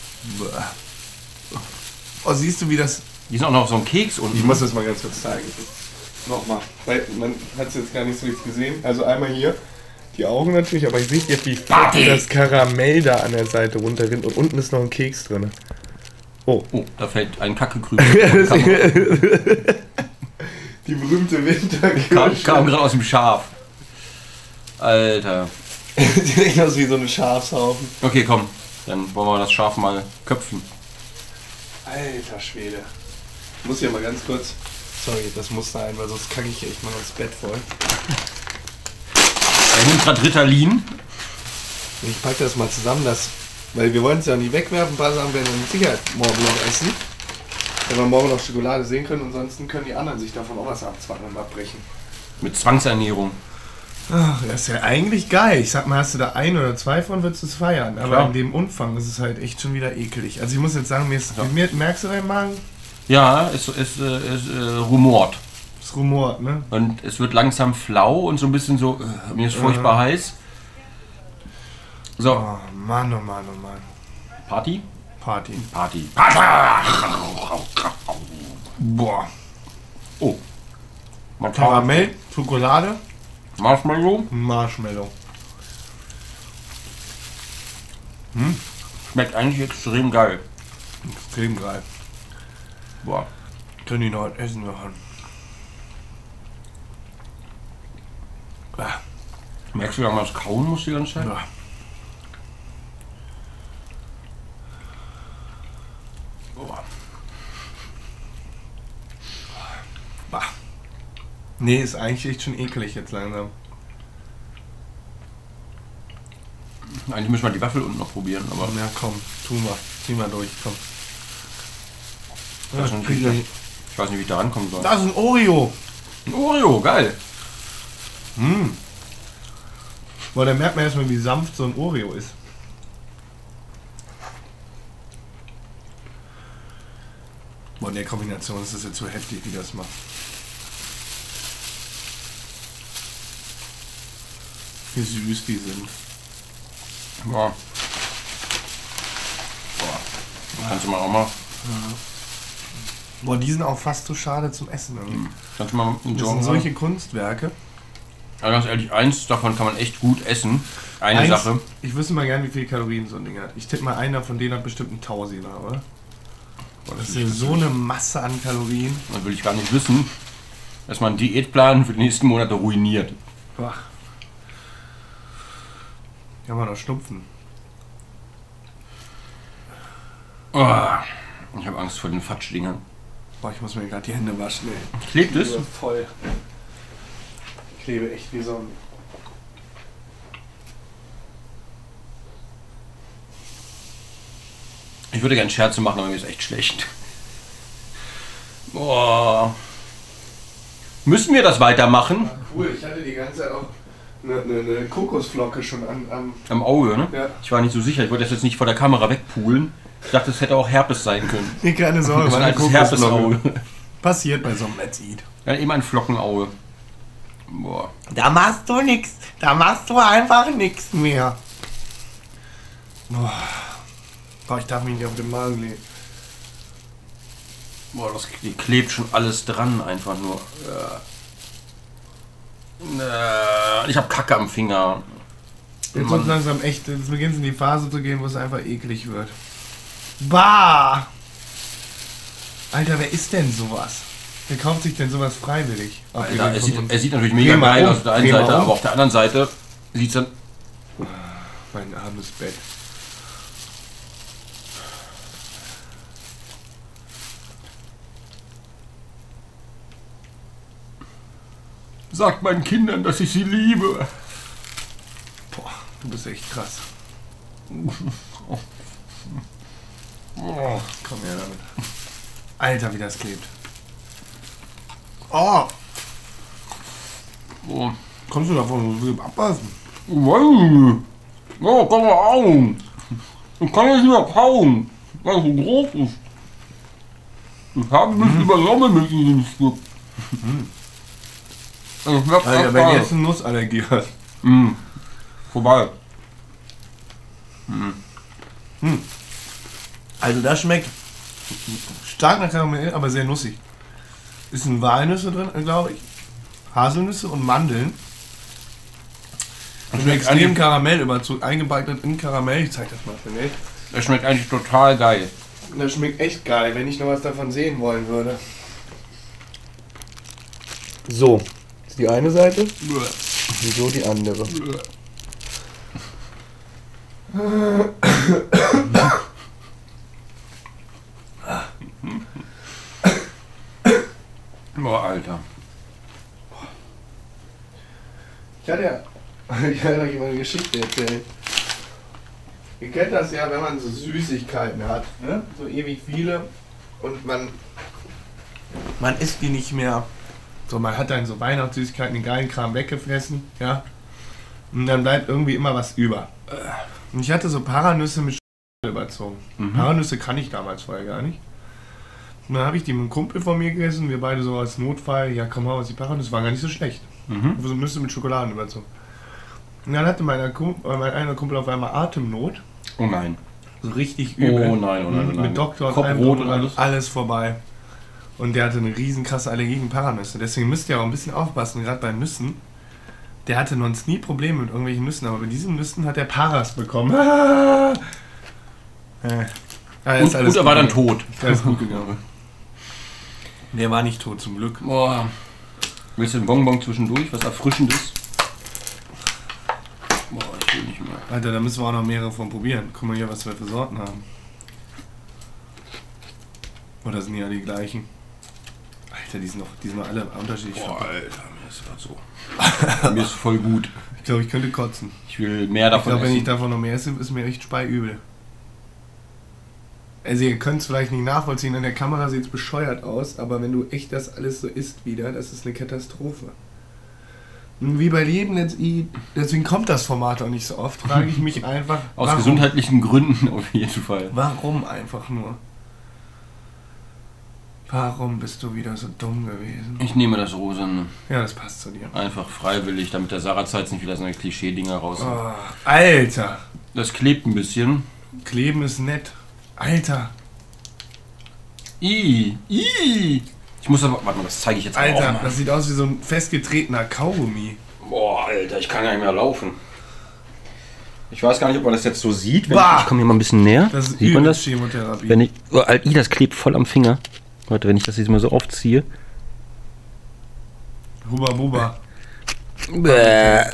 Oh, siehst du, wie das... Die sind auch noch auf so einem Keks unten. Ich muss das mal ganz kurz zeigen. Nochmal. Weil man hat es jetzt gar nicht so richtig gesehen. Also einmal hier Die Augen natürlich, aber ich sehe jetzt, wie Party. das Karamell da an der Seite runterrinnt und unten ist noch ein Keks drin. Oh. Oh, da fällt ein Kackekrümel. Die berühmte Winterkirsche. Kam gerade aus dem Schaf. Alter. Sieht aus wie so eine Schafshaufen. Okay, komm. Dann wollen wir das Schaf mal köpfen. Alter Schwede. Ich muss hier mal ganz kurz... Sorry, das muss sein, weil sonst kacke ich echt mal ins Bett voll. Er nimmt gerade Ritalin. Ich packe das mal zusammen, weil wir wollen es ja nicht wegwerfen. Ein paar Sachen werden wir mit Sicherheit morgen noch essen. Wenn wir morgen noch Schokolade sehen können, ansonsten können die anderen sich davon auch was abzwacken und abbrechen. Mit Zwangsernährung. Ach, das ist ja eigentlich geil. Ich sag mal, hast du da ein oder zwei von, würdest du es feiern. Aber Klar. in dem Umfang ist es halt echt schon wieder ekelig. Also ich muss jetzt sagen, merkst du deinen Magen? Ja, es rumort. Es rumort, ne? Und es wird langsam flau und so ein bisschen so, mir ist furchtbar heiß. So, Oh Mann, oh Mann, oh Mann. Party? Party. Party. Boah. Oh. Karamell, Schokolade, Marshmallow. Marshmallow. Schmeckt eigentlich extrem geil. Extrem geil. Boah. Können die noch heute essen machen? Ah, Merkst du, wie lange man das kauen muss die ganze Zeit? ja. Boah. Bah. Nee, ist eigentlich echt schon eklig jetzt langsam. Eigentlich müssen wir die Waffel unten noch probieren, aber Ja, komm, tun wir. Zieh mal durch, komm. ich weiß nicht, wie ich da rankommen soll. Das ist ein Oreo. Ein Oreo, geil. Boah, da merkt man erstmal, wie sanft so ein Oreo ist. Boah, in der Kombination ist das jetzt so heftig, wie das macht. Wie süß die sind. Boah. Boah. Kannst du mal auch mal. Boah, die sind auch fast zu schade zum Essen. Irgendwie. Kannst du mal einen Das sind solche Kunstwerke. Ja, ganz ehrlich, eins davon kann man echt gut essen. Eine Eins, Sache. Ich wüsste mal gerne, wie viele Kalorien so ein Ding hat. Ich tippe mal, einer von denen hat bestimmt einen Tausender, oder? Boah, Das ist ja so eine Masse an Kalorien. Das will ich gar nicht wissen. Dass man einen Diätplan für die nächsten Monate ruiniert. Ach. Ja, mal noch Schnupfen. Oh, ich habe Angst vor den Fatschdingern. Boah, ich muss mir gerade die Hände waschen, ey. Klebt es? Voll. Ich klebe echt wie so ein... Ich würde gerne Scherze machen, aber mir ist echt schlecht. Boah. Müssen wir das weitermachen? Cool, ich hatte die ganze Zeit auch eine Kokosflocke schon am... Am Auge, ne? Ja. Ich war nicht so sicher. Ich wollte das jetzt nicht vor der Kamera wegpulen. Ich dachte, es hätte auch Herpes sein können. Nee, keine Sorge, Das ist ein meine altes Kokosflocke. Herpesauge. Passiert bei so einem Let's Eat. Ja, eben ein Flockenauge. Boah. Da machst du nix. Da machst du einfach nix mehr. Boah, ich darf mich nicht auf den Magen legen. Boah, die klebt schon alles dran, einfach nur. Ich hab Kacke am Finger. Jetzt wird langsam echt, jetzt beginnt es in die Phase zu gehen, wo es einfach eklig wird. Bah! Alter, wer isst denn sowas? Wer kauft sich denn sowas freiwillig? Alter, er sieht natürlich mega Dreh mal geil um. aus der einen Dreh mal Seite, um. aber auf der anderen Seite sieht es dann. Mein armes Bett. Sagt meinen Kindern, dass ich sie liebe. Boah, du bist echt krass. Oh. Komm her damit. Alter, wie das klebt. Oh! Oh. Kommst du davon so viel abpassen? Wow. Oh, komm mal auf. Ich kann jetzt nicht mehr kauen, weil es so groß ist. Ich habe mich übernommen mit diesem Stück. Ich merke Alter, wenn du jetzt eine Nussallergie hast. Vorbei. Also das schmeckt stark nach Karamell, aber sehr nussig. Es sind Walnüsse drin, glaube ich. Haselnüsse und Mandeln. Schmeckt extrem Karamellüberzug, eingebacken in Karamell. Ich zeig das mal für mich. Das schmeckt eigentlich total geil. Das schmeckt echt geil, wenn ich noch was davon sehen wollen würde. So, das ist die eine Seite und so die andere. Boah, Alter. Ich hatte euch mal eine Geschichte erzählen. Ihr kennt das ja, wenn man so Süßigkeiten hat, ne? So ewig viele und man isst die nicht mehr. So, man hat dann so Weihnachtssüßigkeiten, den geilen Kram weggefressen, ja. Und dann bleibt irgendwie immer was über. Und ich hatte so Paranüsse mit überzogen. Paranüsse kann ich damals vorher gar nicht. Und dann habe ich die mit einem Kumpel von mir gegessen, wir beide so als Notfall, ja komm mal, was die Paranüsse waren gar nicht so schlecht. So Nüsse mit Schokoladen überzogen. Und dann hatte mein einer Kumpel auf einmal Atemnot. Oh nein. So richtig übel. Oh nein, oh nein, oh nein. Mit Doktor und allem Kopfrot und alles vorbei. Und der hatte eine riesen krasse Allergie gegen Paranüsse. Deswegen müsst ihr auch ein bisschen aufpassen, gerade bei Nüssen. Der hatte sonst nie Probleme mit irgendwelchen Nüssen, aber bei diesen Nüssen hat er Paras bekommen. Ja, Und er war dann tot. Alles gut gegangen. Der war nicht tot, zum Glück. Boah. Willst du einen Bonbon zwischendurch? Was Erfrischendes? Boah, ich will nicht mehr. Alter, da müssen wir auch noch mehrere von probieren. Guck mal hier, was wir für Sorten haben. Oder sind die ja die gleichen? Alter, die sind noch alle unterschiedlich. Boah, Alter, mir ist gerade so. Mir ist voll gut. Ich glaube, ich könnte kotzen. Ich will mehr davon essen. Wenn ich essen. davon noch mehr esse, ist mir echt speiübel. Also ihr könnt es vielleicht nicht nachvollziehen, in der Kamera sieht es bescheuert aus, aber wenn du echt das alles so isst wieder, das ist eine Katastrophe. Und wie bei Leben Let's Eat, deswegen kommt das Format auch nicht so oft, frage ich mich einfach, Aus gesundheitlichen Gründen auf jeden Fall. Warum einfach nur? Warum bist du wieder so dumm gewesen? Ich nehme das Rosane. Ja, das passt zu dir. Einfach freiwillig, damit der Sarah-Zeit nicht wieder so eine Klischee-Dinger raus. Oh, Alter! Das klebt ein bisschen. Kleben ist nett. Alter! Ich muss aber, warte mal, das zeige ich jetzt Alter, auch mal. das sieht aus wie so ein festgetretener Kaugummi. Boah, Alter, ich kann gar nicht mehr laufen. Ich weiß gar nicht, ob man das jetzt so sieht. Ich komme hier mal ein bisschen näher. Das ist sieht man das? Chemotherapie. Wenn ich, das klebt voll am Finger. Warte, wenn ich das jetzt mal so aufziehe. Huba Buba. Bäh.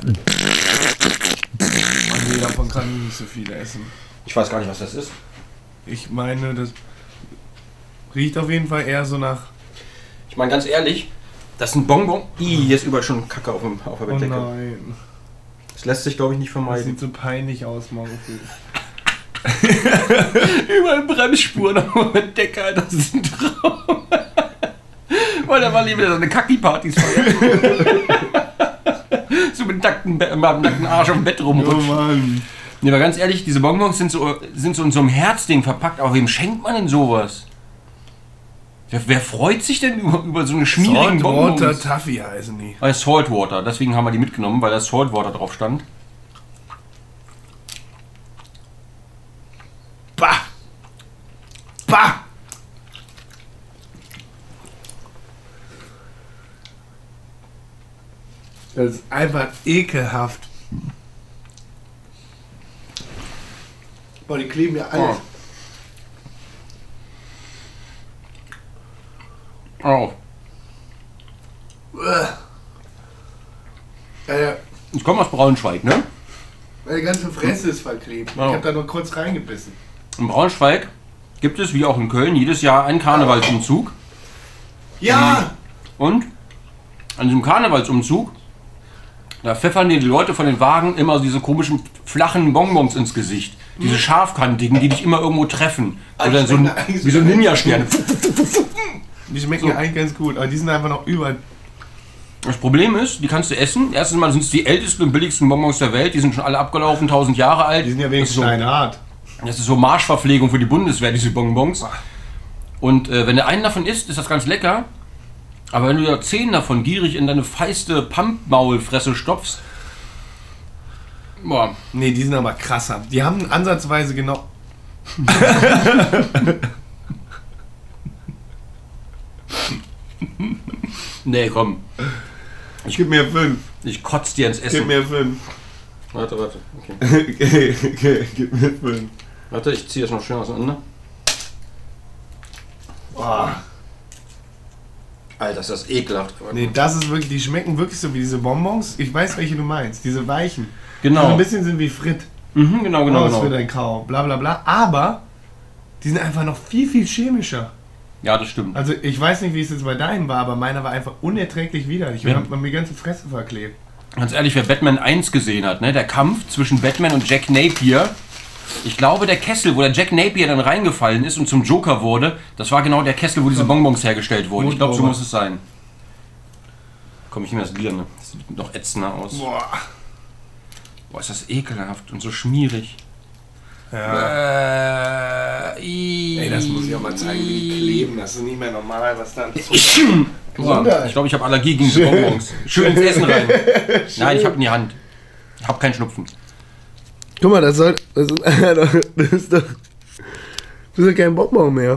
Nee, davon kann ich nicht so viele essen. Ich weiß gar nicht, was das ist. Ich meine, das riecht auf jeden Fall eher so nach... Ich meine, ganz ehrlich, das ist ein Bonbon. Hier ist überall schon Kacke auf der Oh Bettdecke. nein. Das lässt sich, glaube ich, nicht Das vermeiden. sieht so peinlich aus, Morgenfrüh. Überall Bremsspuren auf der Bettdecke, Alter. Das ist ein Traum. Weil da war lieber so eine Kacki-Partys feiern. So mit nackten Arsch auf dem Bett Oh rumrutschen. Mann. Nee, aber ganz ehrlich, diese Bonbons sind so in so einem Herzding verpackt. Aber wem schenkt man denn sowas? Wer freut sich denn über so eine schmierigen Saltwater Bonbons? Taffy heißen die. Saltwater, deswegen haben wir die mitgenommen, weil da Saltwater drauf stand. Bah! Bah! Das ist einfach ekelhaft. Boah, die kleben ja alles. Oh. Ich komme aus Braunschweig, ne? Meine ganze Fresse ist verklebt. Oh. Ich habe da nur kurz reingebissen. In Braunschweig gibt es, wie auch in Köln, jedes Jahr einen Karnevalsumzug. Ja! Und an diesem Karnevalsumzug, da pfeffern dir die Leute von den Wagen immer diese komischen flachen Bonbons ins Gesicht. Diese scharfkantigen, die dich immer irgendwo treffen. Oder so wie so Ninja-Sterne. Die schmecken ja eigentlich ganz gut, aber die sind einfach noch über. Das Problem ist, die kannst du essen. Erstens mal sind es die ältesten und billigsten Bonbons der Welt. Die sind schon alle abgelaufen, 1000 Jahre alt. Die sind ja wenigstens steinhart. Das ist so Marschverpflegung für die Bundeswehr, diese Bonbons. Und wenn du einen davon isst, ist das ganz lecker. Aber wenn du ja 10 davon gierig in deine feiste Pumpmaulfresse stopfst. Boah. Nee, die sind aber krasser. Die haben ansatzweise genau. Nee, komm. Ich gebe mir 5. Ich kotz dir ins Gib Essen. mir 5. Warte. Okay. Gib mir 5. Warte, ich ziehe das noch schön auseinander. Oh. Alter, ist das ekelhaft. Nee, das ist wirklich, die schmecken wirklich so wie diese Bonbons. Ich weiß, welche du meinst. Diese weichen. Genau. Die so ein bisschen sind wie Fritt. Mhm, genau. Für dein Kau. Bla bla bla. Aber die sind einfach noch viel, viel chemischer. Ja, das stimmt. Also ich weiß nicht, wie es jetzt bei deinen war, aber meiner war einfach unerträglich widerlich. Ja. Ich habe mir die ganze Fresse verklebt. Ganz ehrlich, wer Batman 1 gesehen hat, ne, der Kampf zwischen Batman und Jack Napier, ich glaube, der Kessel, wo der Jack Napier dann reingefallen ist und zum Joker wurde, das war genau der Kessel, wo diese Bonbons hergestellt wurden. Ich glaube, so muss es sein. Komm, ich nehme das Bier, ne? Das sieht noch ätzender aus. Boah, ist das ekelhaft und so schmierig. Ja. Ey, das muss ich auch mal zeigen, wie die kleben. Das ist nicht mehr normal, was da Gesundheit. Ich glaube, ich habe Allergie gegen diese Bonbons. Schön ins Essen rein. Nein, ich habe in die Hand. Ich habe keinen Schnupfen. Guck mal, das ist doch kein Bonbon mehr.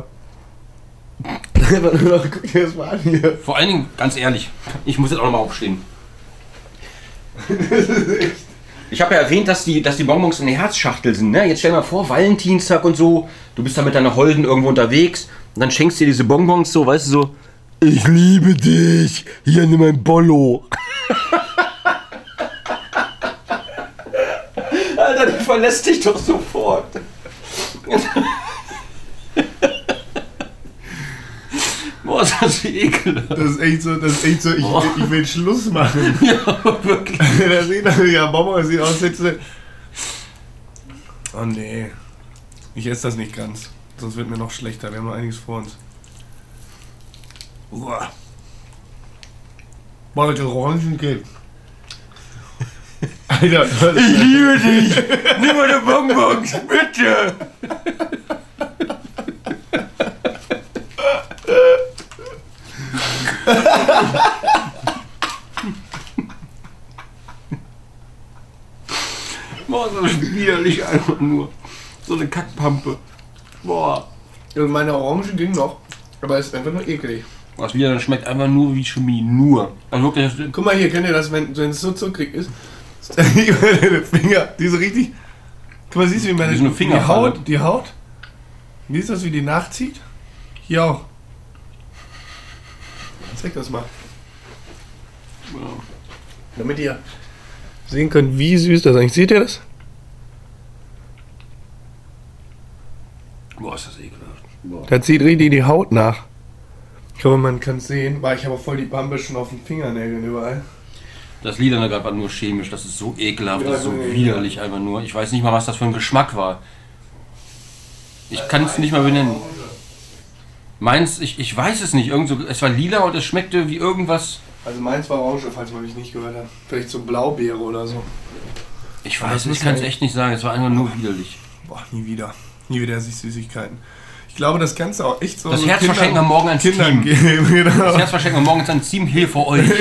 Guck dir das mal an hier. Vor allen Dingen, ganz ehrlich, ich muss jetzt auch nochmal aufstehen. Ich habe ja erwähnt, dass die Bonbons in der Herzschachtel sind. Ne? Jetzt stell dir mal vor, Valentinstag und so, du bist da mit deiner Holden irgendwo unterwegs und dann schenkst du dir diese Bonbons so, weißt du, so, ich liebe dich, hier nimm mein Bollo. Alter, der verlässt dich doch sofort. Boah, ist das ekelhaft. Das ist echt so, ich will Schluss machen. Ja, wirklich. Das sieht doch ja Bonbon, das sieht aus, als hätte. Oh nee. Ich esse das nicht ganz. Sonst wird mir noch schlechter. Wir haben noch einiges vor uns. Boah, das Orangen geht. Alter, Ich liebe dich! Nimm meine Bonbons, bitte! Boah, so widerlich einfach nur. So eine Kackpampe. Boah. und meine Orange ging noch, aber es ist einfach nur eklig. Was wieder, das schmeckt einfach nur wie Chemie. Nur. Also wirklich, Guck mal hier, kennt ihr das, wenn es so zuckrig ist? Meine Finger, die so richtig. Guck mal, siehst du, wie meine Wie so eine Fingerfalle. die Haut? Wie ist das, wie die nachzieht? Hier auch. Zeig das mal. Damit ihr sehen könnt, wie süß das eigentlich. Seht ihr das? boah, ist das ekelhaft. Boah. Das zieht richtig die Haut nach. Ich glaube, man kann es sehen, weil ich habe auch voll die Pampe schon auf den Fingernägeln überall. Das Liderne gerade war nur chemisch, das ist so ekelhaft, Ja, das ist so ja. widerlich einfach nur. Ich weiß nicht mal, was das für ein Geschmack war. Ich kann es nicht mal benennen. Meins, ich weiß es nicht, es war lila und es schmeckte wie irgendwas. Also meins war orange, falls man mich nicht gehört hat. Vielleicht so Blaubeere oder so. Ich Aber weiß das es, ich ist kann es ja- echt nicht sagen, es war einfach nur widerlich. Boah, nie wieder. Nie wieder esse ich Süßigkeiten. Ich glaube, das kannst du auch echt so. Das so Herz verschenken wir morgen ans Kindern Team. geben. Genau. Das Herz verschenken wir morgens ans Team hier für euch.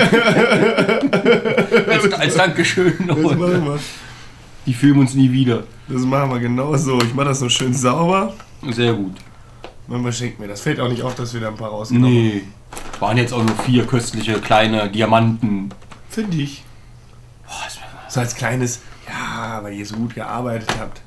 als Dankeschön. Das machen wir. Die filmen uns nie wieder. Das machen wir genau so. Ich mache das so schön sauber. Sehr gut. Man verschenkt mir. Das fällt auch nicht auf, dass wir da ein paar rausgenommen haben. Nee. Waren jetzt auch nur 4 köstliche kleine Diamanten. Finde ich. Boah, das war So als kleines, ja, weil ihr so gut gearbeitet habt.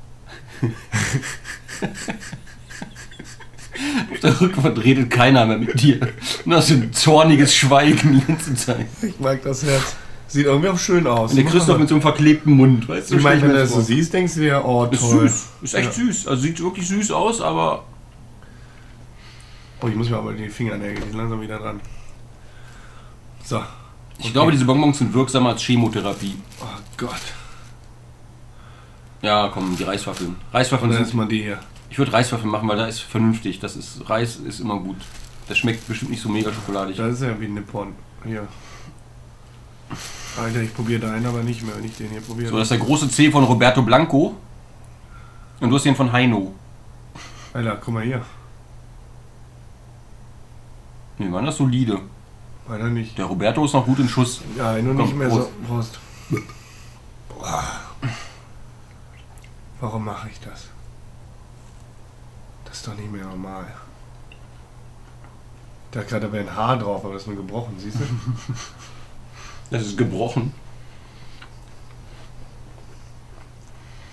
auf der Rückfahrt redet keiner mehr mit dir. Nur so ein zorniges Schweigen die ganze Zeit. Ich mag das Herz. Sieht irgendwie auch schön aus. Und der Christoph mit so einem verklebten Mund, weißt du? Ich meine, stell wenn mir du das so vor. siehst, denkst du dir, oh Ist toll. süß. Ist echt süß. Also sieht wirklich süß aus, aber Oh, ich muss mir aber die Fingernägel, die sind langsam wieder dran. So. ich glaube, diese Bonbons sind wirksamer als Chemotherapie. Oh Gott. Ja, komm, die Reiswaffeln. Reiswaffeln Und dann sind. ist mal die hier. Ich würde Reiswaffeln machen, weil da ist vernünftig. Das ist Reis ist immer gut. Das schmeckt bestimmt nicht so mega schokoladig. Das ist ja wie ein Nippon. Hier. Alter, ich probiere deinen aber nicht mehr, wenn ich den hier probiere. So, das ist der große C von Roberto Blanco. Und du hast den von Heino. Alter, guck mal hier. Nee, waren das solide. Meiner nicht. Der Roberto ist noch gut in Schuss. Ja, nur Komm, nicht mehr Prost. so. Prost. Boah. Warum mache ich das? Das ist doch nicht mehr normal. Da gerade wäre ein Haar drauf, aber das ist nur gebrochen, siehst du? Das ist gebrochen.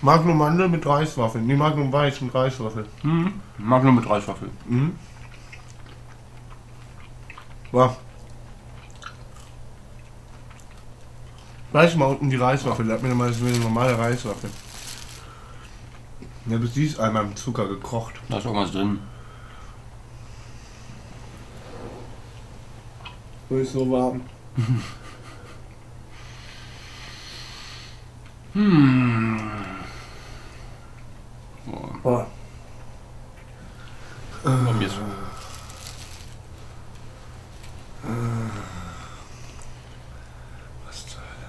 Magnum Mandel mit Reiswaffeln. Nee, Magnum Weiß mit Reiswaffeln. Magnum mit Reiswaffel. Wow. Weiß mal unten die Reiswaffel. Da hat mir mal so eine normale Reiswaffel. Ja, bis die ist einmal im Zucker gekocht. Da ist irgendwas drin. So ist so warm. Oh. Und jetzt. Was zur Hölle.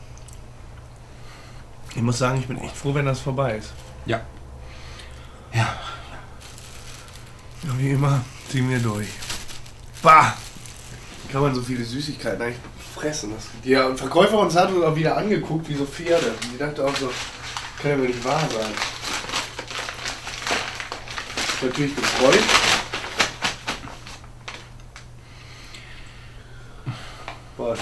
Ich muss sagen, ich bin echt froh, wenn das vorbei ist. Ja. Ja, wie immer ziehen wir durch. Bah! Kann man so viele Süßigkeiten eigentlich fressen? Die Verkäufer uns hat uns auch wieder angeguckt wie so Pferde. Und die dachte auch so, kann ja wohl nicht wahr sein. Ich bin natürlich gefreut. Boah.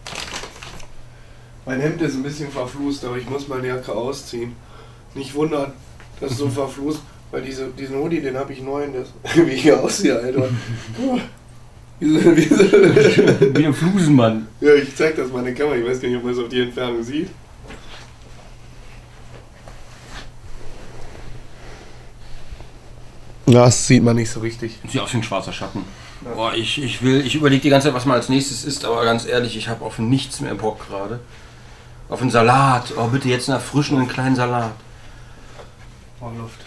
Mein Hemd ist ein bisschen verflußt, aber ich muss meine Jacke ausziehen. Nicht wundern, dass es so verflußt, weil diesen Hoodie, den habe ich neu in das, wie ich hier aussehe, Alter. Wie ein Flusenmann. Ja, ich zeig das mal in der Kamera, ich weiß gar nicht, ob man es auf die Entfernung sieht. Das sieht man nicht so richtig. Sieht aus wie ein schwarzer Schatten. Ja. Boah, ich überlege die ganze Zeit, was man als nächstes isst, aber ganz ehrlich, ich habe auf nichts mehr Bock gerade. Auf einen Salat. Oh, bitte jetzt einen erfrischenden kleinen Salat. Oh, Luft.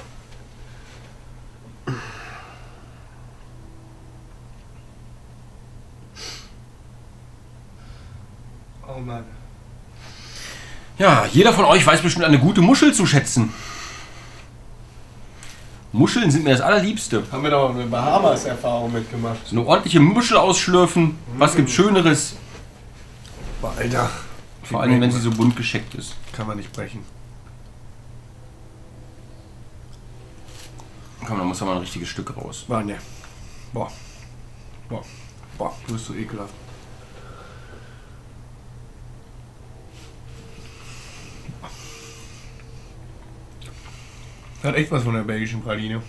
Oh Mann. Ja, jeder von euch weiß bestimmt eine gute Muschel zu schätzen. Muscheln sind mir das Allerliebste. Haben wir doch eine Bahamas-Erfahrung mitgemacht. So eine ordentliche Muschel ausschlürfen. Was gibt's Schöneres? Boah, Alter. Vor allem, wenn sie so bunt gescheckt ist. Kann man nicht brechen. Komm, da muss aber ein richtiges Stück raus. Boah, ne. Boah. Boah. Boah, du bist so ekelhaft. Hat echt was von der belgischen Praline.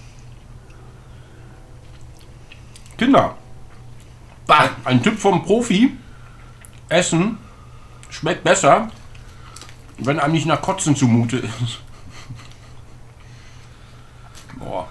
Kinder, ein Tipp vom Profi: Essen schmeckt besser, wenn einem nicht nach Kotzen zumute ist. Boah.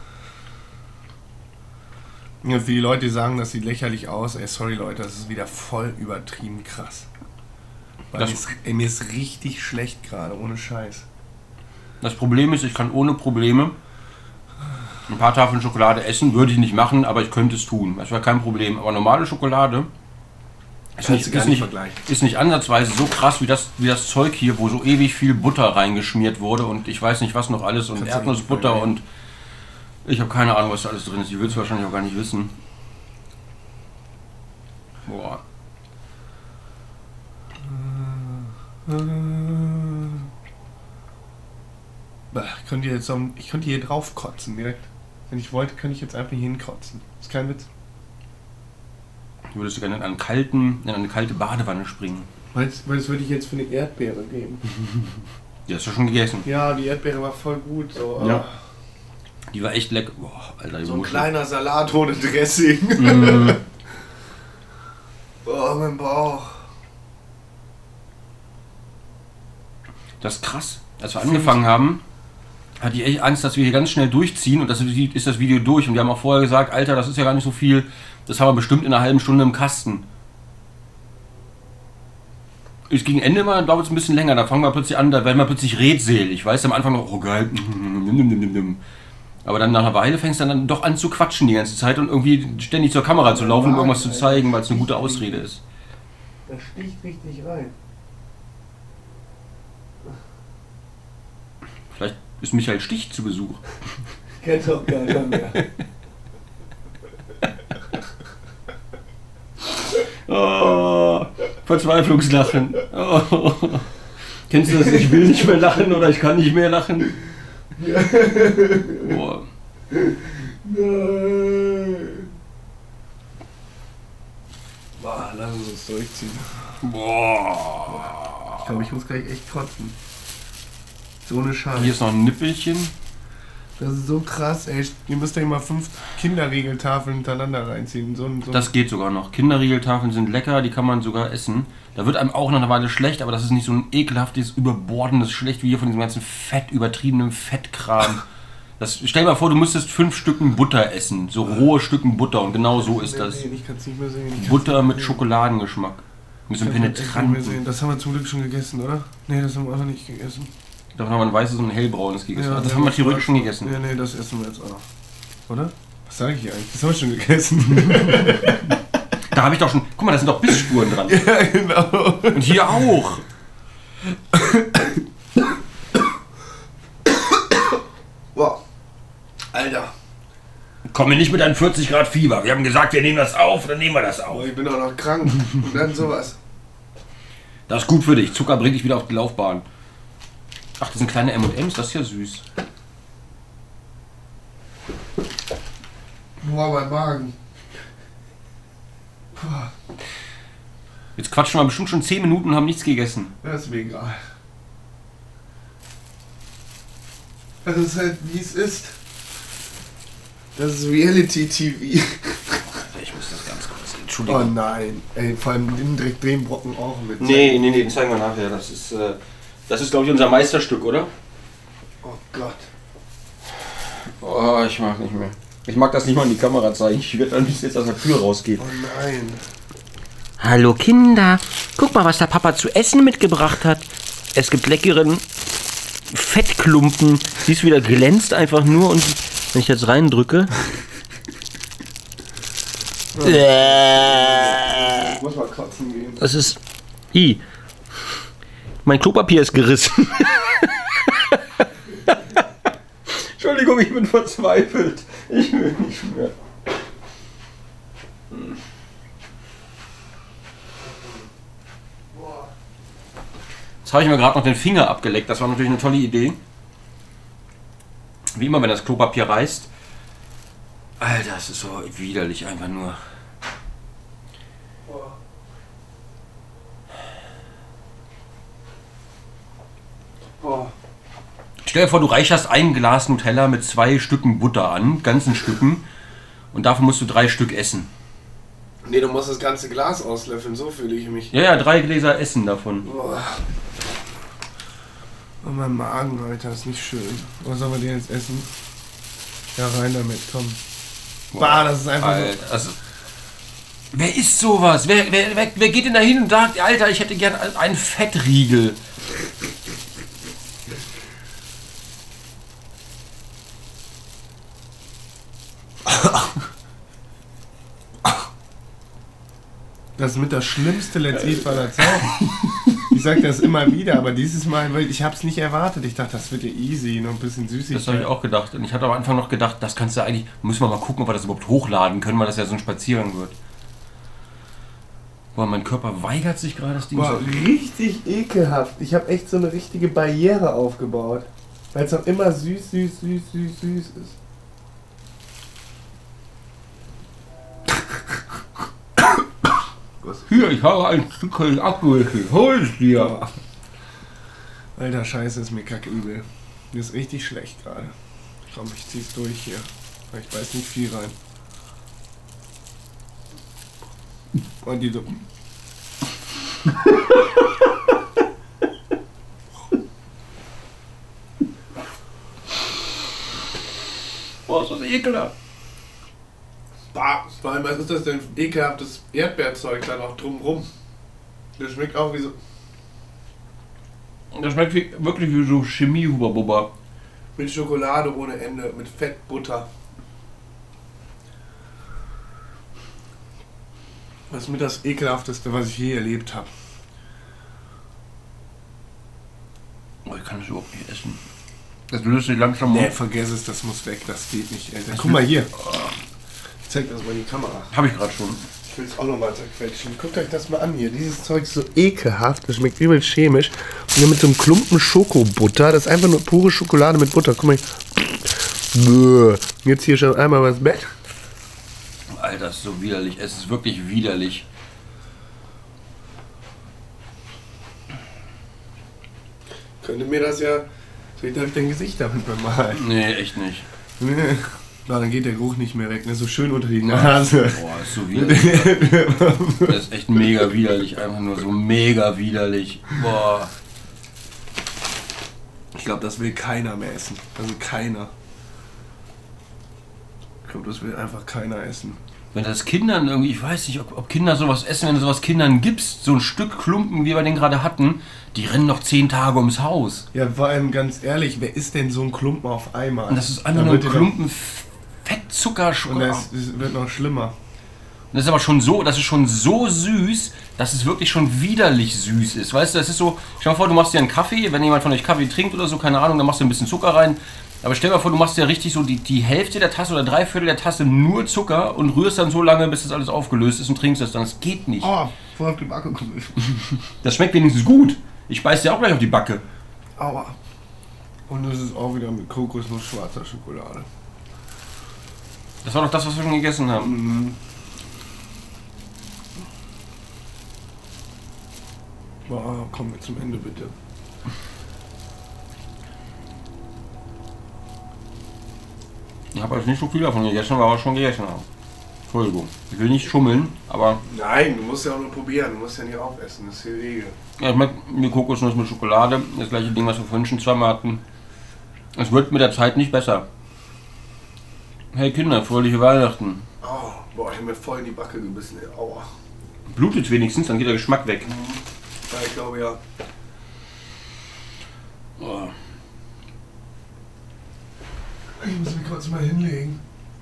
Ja, viele Leute sagen, das sieht lächerlich aus. Ey, sorry Leute, das ist wieder voll übertrieben krass. Weil mir ist richtig schlecht gerade, ohne Scheiß. Das Problem ist, ich kann ohne Probleme ein paar Tafeln Schokolade essen, würde ich nicht machen, aber ich könnte es tun. Das wäre kein Problem. Aber normale Schokolade ist nicht ansatzweise so krass wie das Zeug hier, wo so ewig viel Butter reingeschmiert wurde und ich weiß nicht was noch alles und Erdnussbutter und ich habe keine Ahnung, was da alles drin ist. Ich will es wahrscheinlich auch gar nicht wissen. Boah. Ich könnte hier drauf kotzen direkt. Wenn ich wollte, könnte ich jetzt einfach hier hinkotzen. Ist kein Witz. Würdest du gerne in eine kalte Badewanne springen? Was würde ich jetzt für eine Erdbeere geben? Die hast du schon gegessen. Ja, die Erdbeere war voll gut. So. Ja. Die war echt lecker. Boah, Alter, so ein kleiner Salat ohne Dressing. Oh, mein Bauch. Das ist krass. Als wir angefangen haben, hatte ich echt Angst, dass wir hier ganz schnell durchziehen und das ist das Video durch. Und wir haben auch vorher gesagt, Alter, das ist ja gar nicht so viel. Das haben wir bestimmt in einer halben Stunde im Kasten. Es ging Ende mal, dauert es ein bisschen länger. Da fangen wir plötzlich an, da werden wir plötzlich redselig. Weißt du, am Anfang noch, oh geil. Aber dann nach einer Weile fängst du dann doch an zu quatschen die ganze Zeit und irgendwie ständig zur Kamera zu laufen, um irgendwas zu zeigen, weil es eine gute Ausrede ist. Das sticht richtig rein. Vielleicht ist Michael Stich zu Besuch. Kennt doch keiner mehr. Oh, Verzweiflungslachen. Oh. Kennst du das? Ich will nicht mehr lachen oder ich kann nicht mehr lachen. Boah. Nein. Boah, lass uns durchziehen. Boah. Ich glaube, ich muss gleich echt kotzen. So eine Scheiße. Hier ist noch ein Nippelchen. Das ist so krass, ey. Ihr müsst euch mal 5 Kinderriegeltafeln hintereinander reinziehen. Das geht sogar noch. Kinderriegeltafeln sind lecker, die kann man sogar essen. Da wird einem auch nach einer Weile schlecht, aber das ist nicht so ein ekelhaftes, überbordendes Schlecht wie hier von diesem ganzen Fett, übertriebenen Fettkram. Stell dir mal vor, du müsstest 5 Stücken Butter essen. So rohe Stücken Butter und genau so ist das. Nee, ich kann es nicht mehr sehen. Butter mit Schokoladengeschmack. Mit so einem penetranten. Das haben wir zum Glück schon gegessen, oder? Nee, das haben wir auch noch nicht gegessen. Davon haben wir ein weißes und ein hellbraunes gegessen. Ja, das haben wir theoretisch schon gegessen. Nee, das essen wir jetzt auch. Oder? Was sage ich hier eigentlich? Das haben wir schon gegessen. Da habe ich doch schon... Guck mal, da sind doch Bissspuren dran. Ja, genau. Und hier auch. Boah. Alter. Komm mir nicht mit einem 40 Grad Fieber. Wir haben gesagt, wir nehmen das auf, dann nehmen wir das auf. Boah, ich bin auch noch krank. Und dann sowas. Das ist gut für dich. Zucker bringt dich wieder auf die Laufbahn. Ach, das sind kleine M&M's, das ist ja süß. Boah, mein Magen. Boah. Jetzt quatschen wir bestimmt schon 10 Minuten und haben nichts gegessen. Das ist mir egal. Das ist halt wie es ist. Das ist Reality-TV. Ich muss das ganz kurz... Oh Entschuldigung. nein. Ey, vor allem nimm direkt den Brocken auch mit. Nee, den zeigen wir nachher. Das ist glaube ich, unser Meisterstück, oder? Oh Gott. Oh, ich mag nicht mehr. Ich mag das nicht mal in die Kamera zeigen. Ich werde dann bis jetzt aus der Tür rausgehen. Oh nein. Hallo Kinder, guck mal, was der Papa zu essen mitgebracht hat. Es gibt leckeren Fettklumpen. Siehst du, wie der glänzt einfach nur und wenn ich jetzt reindrücke. Ich muss mal kotzen gehen. Das ist... Mein Klopapier ist gerissen. Entschuldigung, ich bin verzweifelt. Ich will nicht mehr. Jetzt habe ich mir gerade noch den Finger abgeleckt. Das war natürlich eine tolle Idee. Wie immer, wenn das Klopapier reißt. Alter, das ist so widerlich einfach nur. Boah. Stell dir vor, du reicherst ein Glas Nutella mit 2 Stücken Butter an, ganzen Stücken. Und davon musst du 3 Stück essen. Nee, du musst das ganze Glas auslöffeln, so fühle ich mich. Ja, 3 Gläser essen davon. Boah. Oh, mein Magen, Alter, ist nicht schön. Was sollen wir den jetzt essen? Ja, rein damit, komm. Bah, das ist einfach Alter, also, wer isst sowas? Wer geht denn da hin und sagt, Alter, ich hätte gern einen Fettriegel? Das ist mit das schlimmste Let's Eat aller Zeiten. Ich sag das immer wieder, aber dieses Mal, weil ich hab's nicht erwartet. Ich dachte, das wird ja easy, noch ein bisschen süßig. Das habe ich auch gedacht. Und ich hatte am Anfang noch gedacht, das kannst du eigentlich, müssen wir mal gucken, ob wir das überhaupt hochladen können, weil das ja so ein Spaziergang wird. Boah, mein Körper weigert sich gerade, das Ding Boah, richtig ekelhaft. Ich habe echt so eine richtige Barriere aufgebaut. Weil es auch immer süß ist. Hier, ich habe ein Stückchen abgewickelt. Hol es dir. Alter, scheiße, ist mir kacke übel. Mir ist richtig schlecht gerade. Komm, ich zieh's durch hier. Ich beiß nicht viel rein. Und die so. Boah, ist das ekelhaft. Bah, vor allem, was ist das denn für ekelhaftes Erdbeerzeug da noch drumrum? Das schmeckt auch wie so. Das schmeckt wirklich wie so Chemie-Huber-Bubber. Mit Schokolade ohne Ende, mit Fettbutter. Das ist mit das ekelhafteste, was ich je erlebt habe. Oh, ich kann das überhaupt nicht essen. Das löst sich langsam Nee, auf. vergiss es, das muss weg, das geht nicht, Alter. Guck mal hier. Ich zeig das mal in die Kamera. Habe ich gerade schon. Ich will es auch nochmal zerquetschen. Guckt euch das mal an hier. Dieses Zeug ist so ekelhaft. Das schmeckt übel chemisch. Und dann mit so einem Klumpen Schokobutter. Das ist einfach nur pure Schokolade mit Butter. Guck mal hier. Bäh. Jetzt hier schon einmal was Bett. Alter, das ist so widerlich. Es ist wirklich widerlich. Könnte mir das ja Soll ich dein Gesicht damit bemalen? Nee, echt nicht. Nee. Na, dann geht der Geruch nicht mehr weg, ne? So schön unter die Nase. Boah, ist so widerlich. Das ist echt mega widerlich, einfach nur so mega widerlich. Boah. Ich glaube, das will keiner mehr essen. Also keiner. Ich glaube, das will einfach keiner essen. Wenn das Kindern irgendwie, ich weiß nicht, ob Kinder sowas essen, wenn du sowas Kindern gibst, so ein Stück Klumpen, wie wir den gerade hatten, die rennen noch 10 Tage ums Haus. Ja, vor allem ganz ehrlich, wer isst denn so ein Klumpen auf einmal? Und das ist einfach nur ein Klumpen Fett, Zucker, Und Schokolade. das wird noch schlimmer. Und das ist aber schon so, das ist schon so süß, dass es wirklich schon widerlich süß ist. Weißt du, das ist so, stell dir mal vor, du machst dir einen Kaffee, wenn jemand von euch Kaffee trinkt oder so, keine Ahnung, dann machst du ein bisschen Zucker rein. Aber stell dir mal vor, du machst ja richtig so die Hälfte der Tasse oder 3/4 der Tasse nur Zucker und rührst dann so lange, bis das alles aufgelöst ist und trinkst es dann. Das geht nicht. Oh, voll auf die Backe gewischt. Das schmeckt wenigstens gut. Ich beiß dir auch gleich auf die Backe. Aua. Und das ist auch wieder mit Kokosnuss schwarzer Schokolade. Das war doch das, was wir schon gegessen haben. Boah, kommen wir zum Ende bitte. Ich habe jetzt nicht so viel davon gegessen, weil wir schon gegessen haben. Entschuldigung. Ich will nicht schummeln, aber Nein, du musst ja auch nur probieren. Du musst ja nicht aufessen. Das ist die Regel. ja, ich mag die Kokosnuss mit Schokolade. Das gleiche Ding, was wir vorhin schon zweimal hatten. Es wird mit der Zeit nicht besser. Hey Kinder, fröhliche Weihnachten. Oh, boah, ich hab mir voll in die Backe gebissen. Ey. Aua. Blutet wenigstens, dann geht der Geschmack weg. Ja, ich glaube ja. Oh. Ich muss mich kurz mal hinlegen.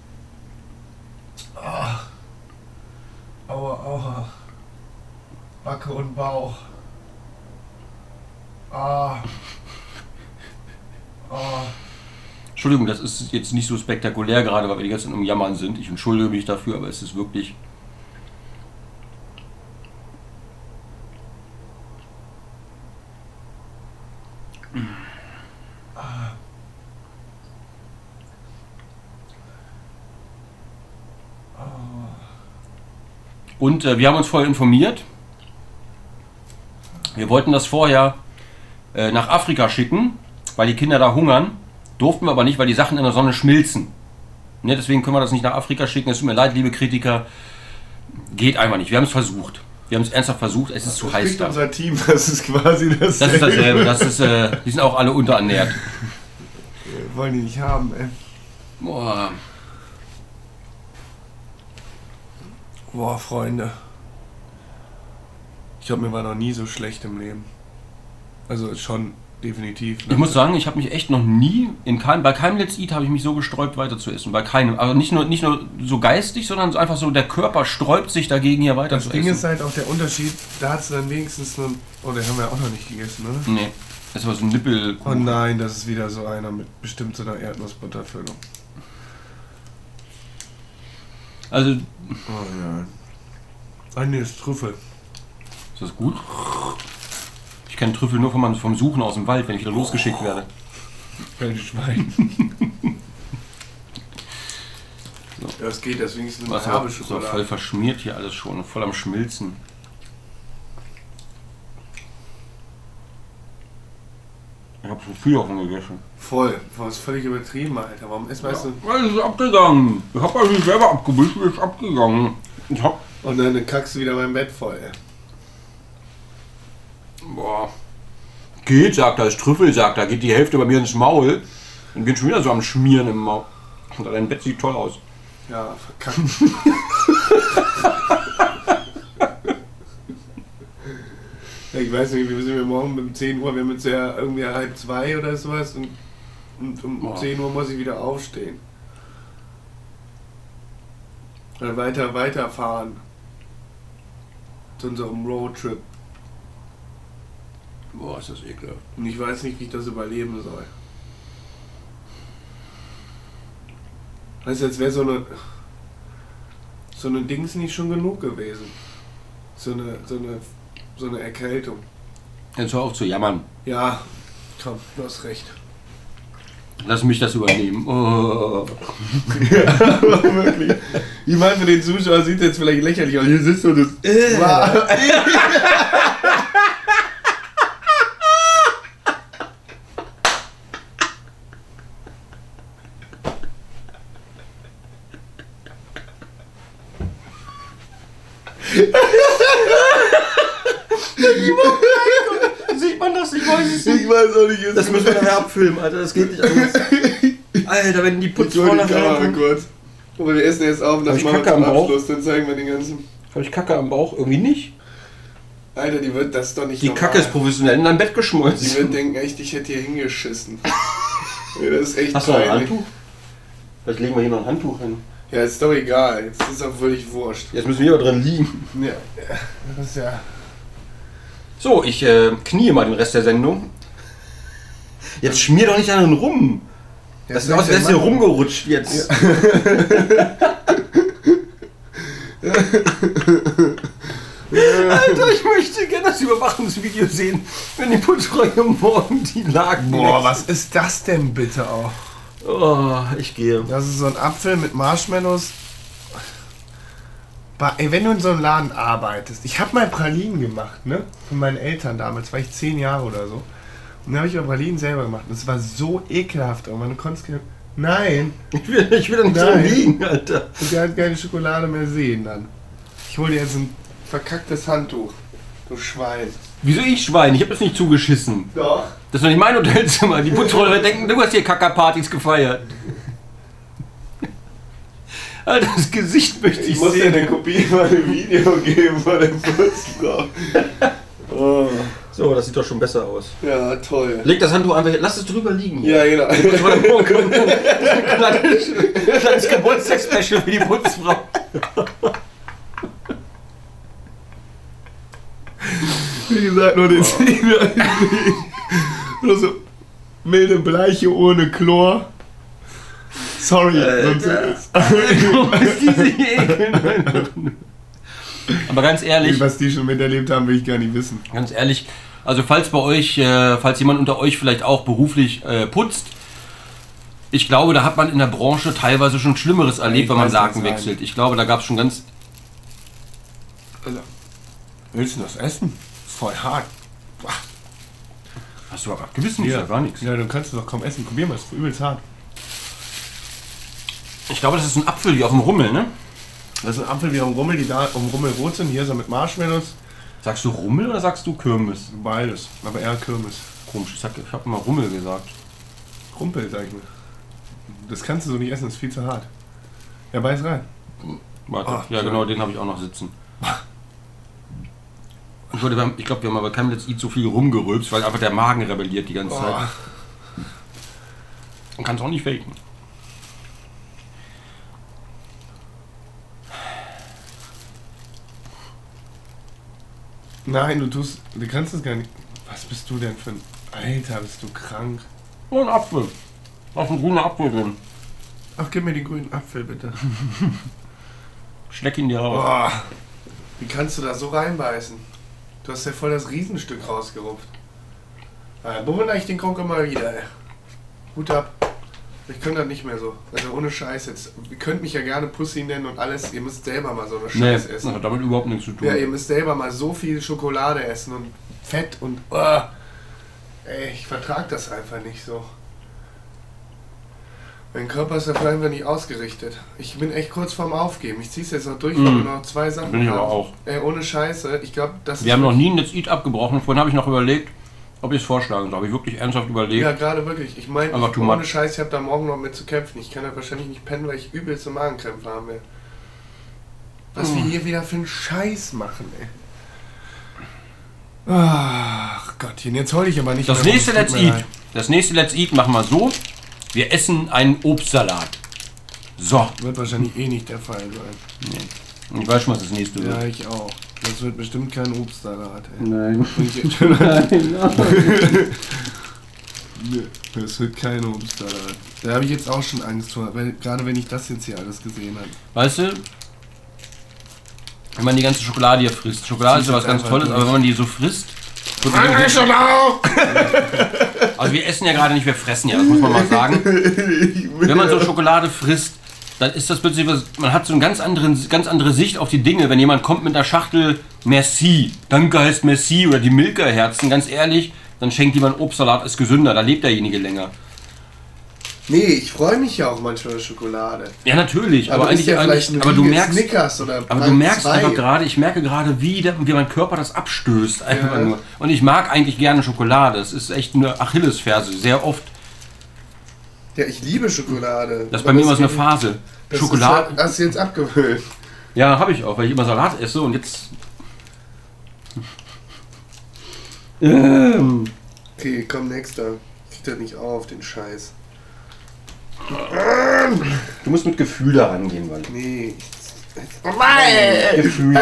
Ah. Aua, aua. Backe und Bauch. Ah. Ah. Entschuldigung, das ist jetzt nicht so spektakulär gerade, weil wir die ganze Zeit am Jammern sind. Ich entschuldige mich dafür, aber es ist wirklich... Und wir haben uns vorher informiert. Wir wollten das vorher nach Afrika schicken, weil die Kinder da hungern. Durften wir aber nicht, weil die Sachen in der Sonne schmilzen. Ne, deswegen können wir das nicht nach Afrika schicken. Es tut mir leid, liebe Kritiker. Geht einfach nicht. Wir haben es versucht. Wir haben es ernsthaft versucht. Es ist zu heiß da. Unser Team, das ist quasi das. Das ist dasselbe. Das ist, die sind auch alle unterernährt. Wollen die nicht haben, ey. Boah. Boah, Freunde. Ich glaube, mir war noch nie so schlecht im Leben. Also schon definitiv. Ich muss sagen, ich habe mich echt noch nie, bei keinem Let's Eat habe ich mich so gesträubt weiter zu essen. Bei keinem. Aber nicht nur so geistig, sondern einfach so, der Körper sträubt sich dagegen hier weiter zu Das Ding essen. ist halt auch der Unterschied, da hat es dann wenigstens nur... Oh, den haben wir auch noch nicht gegessen, oder? Nee, das war so ein Nippel. Oh nein, das ist wieder so einer mit bestimmt so einer Erdnussbutterfüllung. Also, Oh ja. Ah nee, das ist Trüffel. ist das gut? Ich kenne Trüffel nur vom Suchen aus dem Wald, wenn ich wieder losgeschickt werde. Kein Schwein. Ja, es geht, deswegen ist es eine Was herbe so Schokolade. voll verschmiert hier alles schon, voll am Schmilzen. Ich habe so viel davon gegessen. Voll. Das ist völlig übertrieben, Alter. Warum isst weißt du? Weil es ist abgegangen. Ich habe also nicht selber abgewischt, es ist abgegangen. Ich hab... Und dann kackst du wieder mein Bett voll, ey. Boah. Geht, sagt er, ist Trüffel, sagt er. Geht die Hälfte bei mir ins Maul. Und bin schon wieder so am Schmieren im Maul. Und dein Bett sieht toll aus. Ja, verkackt. Ja, ich weiß nicht, wie sind wir morgen um 10 Uhr? Wir haben jetzt ja irgendwie 1:30 oder sowas. Und um Boah. 10 Uhr muss ich wieder aufstehen. Dann weiterfahren. Zu unserem Roadtrip. Boah, ist das ekelhaft. Und ich weiß nicht, wie ich das überleben soll. Weißt du, als wäre so eine Dings nicht schon genug gewesen. So eine Erkältung. Jetzt hör auf zu jammern. Ja, komm, du hast recht. Lass mich das übernehmen. Oh. Ja, wirklich. Ich meine, für den Zuschauer sieht es jetzt vielleicht lächerlich aus. Hier sitzt du das. Sieht man das? Ich weiß es nicht. Ich weiß auch nicht. Das müssen wir nachher abfilmen, Alter. Das geht nicht anders. Alter, wenn die Putzfrau nachher... kurz. Aber wir essen jetzt auf und das ich machen wir Kacke zum am Bauch? Abschluss. Dann zeigen wir den ganzen... Habe ich Kacke am Bauch? Irgendwie nicht. Alter, die wird das doch nicht Die normal. Kacke ist professionell in dein Bett Die geschmolzen. wird denken, echt, ich hätte hier hingeschissen. Ja, das ist echt Hast du noch ein peinlich. Handtuch? Vielleicht legen wir hier noch ein Handtuch hin. Ja, ist doch egal. Jetzt ist auch völlig wurscht. Jetzt müssen wir hier drin liegen. Ja, das ist ja... So, ich knie mal den Rest der Sendung. Jetzt schmier doch nicht an den rum. Das ist aus, als wärst du hier rumgerutscht jetzt. Ja. Alter, ich möchte gerne das Überwachungsvideo sehen, wenn die Putzfrau hier morgen die Lagen... Boah, was ist das denn bitte auch? Oh, ich gehe. Das ist so ein Apfel mit Marshmallows. Ey, wenn du in so einem Laden arbeitest, ich habe mal Pralinen gemacht, ne? Von meinen Eltern damals, war ich 10 Jahre oder so. Und dann habe ich auch Pralinen selber gemacht. Und es war so ekelhaft, aber du konntest keine... Nein! Ich will doch nicht so liegen, Alter. Und der hat keine Schokolade mehr sehen dann. Ich hole dir jetzt ein verkacktes Handtuch. Du Schwein. Wieso ich Schwein? Ich habe das nicht zugeschissen. Doch. Das ist doch nicht mein Hotelzimmer. Die Putzfrau wird denken, du hast hier Kackerpartys gefeiert. Alter, das Gesicht möchte ich muss dir sehen. eine Kopie von dem Video geben von der Putzfrau. Oh. So, das sieht doch schon besser aus. Ja, toll. Leg das Handtuch einfach, lass es drüber liegen. Hier. Ja, genau. Das war der Morgen. Das ist ein kleines Geburtstagsspecial für die Putzfrau. Wie gesagt, nur den Zähne. Oder so milde Bleiche ohne Chlor. Sorry, sonst ist Was die sich ekeln. Aber ganz ehrlich, was die schon miterlebt haben, will ich gar nicht wissen. ganz ehrlich, also falls bei euch, falls jemand unter euch vielleicht auch beruflich putzt, ich glaube, da hat man in der Branche teilweise schon Schlimmeres erlebt, Ich wenn man weiß, Laken was wechselt. Ich glaube, da gab es schon ganz... Also, willst du das essen? Voll hart. Hast du aber abgebissen? Ist ja gar nichts. Ja, du kannst es doch kaum essen. Probier mal, das ist übelst hart. Ich glaube, das ist ein Apfel wie auf dem Rummel, ne? Das ist ein Apfel wie am Rummel, die da um Rummel rot sind. Hier ist er mit Marshmallows. Sagst du Rummel oder sagst du Kirmes? Beides, aber eher Kirmes. Komisch, ich habe immer Rummel gesagt. Rumpel, sag ich mir. Das kannst du so nicht essen, das ist viel zu hart. Ja, beiß rein. Warte, Ach, ja so. genau, den habe ich auch noch sitzen. Ich glaube, wir haben aber keinem Let's Eat so viel rumgerülpst, weil einfach der Magen rebelliert die ganze Zeit. Man kann es auch nicht faken. Nein, du kannst es gar nicht. Was bist du denn für ein... Alter, bist du krank. Oh, ein Apfel. Da ist ein grüner Apfel drin. Ach, gib mir den grünen Apfel, bitte. Schleck ihn dir raus. Boah, wie kannst du da so reinbeißen? Du hast ja voll das Riesenstück rausgerupft. Bewundere ich den Konk immer wieder, ey. Hut ab. Ich könnte das nicht mehr so. Also ohne Scheiß jetzt. Ihr könnt mich ja gerne Pussy nennen und alles. Ihr müsst selber mal so eine Scheiß Das essen. hat damit überhaupt nichts zu tun. Ja, ihr müsst selber mal so viel Schokolade essen und Fett und... ey, ich vertrag das einfach nicht so. Mein Körper ist dafür einfach nicht ausgerichtet. Ich bin echt kurz vorm Aufgeben. Ich zieh's jetzt noch durch, weil wir noch 2 Sachen Bin ich haben. aber auch. Ey, ohne Scheiße. Ich glaube, das Wir haben noch nie ein Let's Eat abgebrochen. Vorhin habe ich noch überlegt, ob ich es vorschlagen soll. Habe ich wirklich ernsthaft überlegt. Ja, gerade wirklich. Ich meine, Aber too ohne much. Scheiß, ich habe da morgen noch mit zu kämpfen. Ich kann da wahrscheinlich nicht pennen, weil ich übelste Magenkrämpfe haben will. Was wir hier wieder für einen Scheiß machen, ey. Ach Gottchen, jetzt heul ich aber nicht Das mehr rum, nächste es tut Let's mir Eat. leid. Das nächste Let's Eat machen wir so. Wir essen einen Obstsalat. So. Wird wahrscheinlich eh nicht der Fall sein. Nee. Ich weiß schon, was das nächste Ja, wird. ich auch. Das wird bestimmt kein Obstsalat, ey. Nein. Bin ich jetzt schon- Nein. Nö, das wird kein Obstsalat. Da habe ich jetzt auch schon Angst vor, weil, gerade wenn ich das jetzt hier alles gesehen habe. Weißt du, wenn man die ganze Schokolade hier frisst. Schokolade ist ja was ganz einfach Tolles, durch. aber wenn man die so frisst. Also wir essen ja gerade nicht, wir fressen ja, das muss man mal sagen. Wenn man so Schokolade frisst, dann ist das plötzlich was, man hat so eine ganz andere Sicht auf die Dinge. Wenn jemand kommt mit einer Schachtel Merci, Danke heißt Merci oder die Milka-Herzen, ganz ehrlich, dann schenkt jemand Obstsalat, ist gesünder, da lebt derjenige länger. Nee, ich freue mich ja auch manchmal über Schokolade. Ja, natürlich, aber ist eigentlich, ja vielleicht ein aber du Riegel merkst, Snickers oder aber du merkst 2. einfach gerade, ich merke gerade, wie mein Körper das abstößt, einfach Ja. nur. Und ich mag eigentlich gerne Schokolade, das ist echt eine Achillesferse, sehr oft. Ja, ich liebe Schokolade. Das ist bei mir immer so eine Phase. Das Schokolade, hast du jetzt abgewöhnt. ja, habe ich auch, weil ich immer Salat esse und jetzt... Okay, komm, nächster. Krieg das nicht auf, den Scheiß. Du musst mit Gefühl da rangehen, Mann. Nee. Gefühl.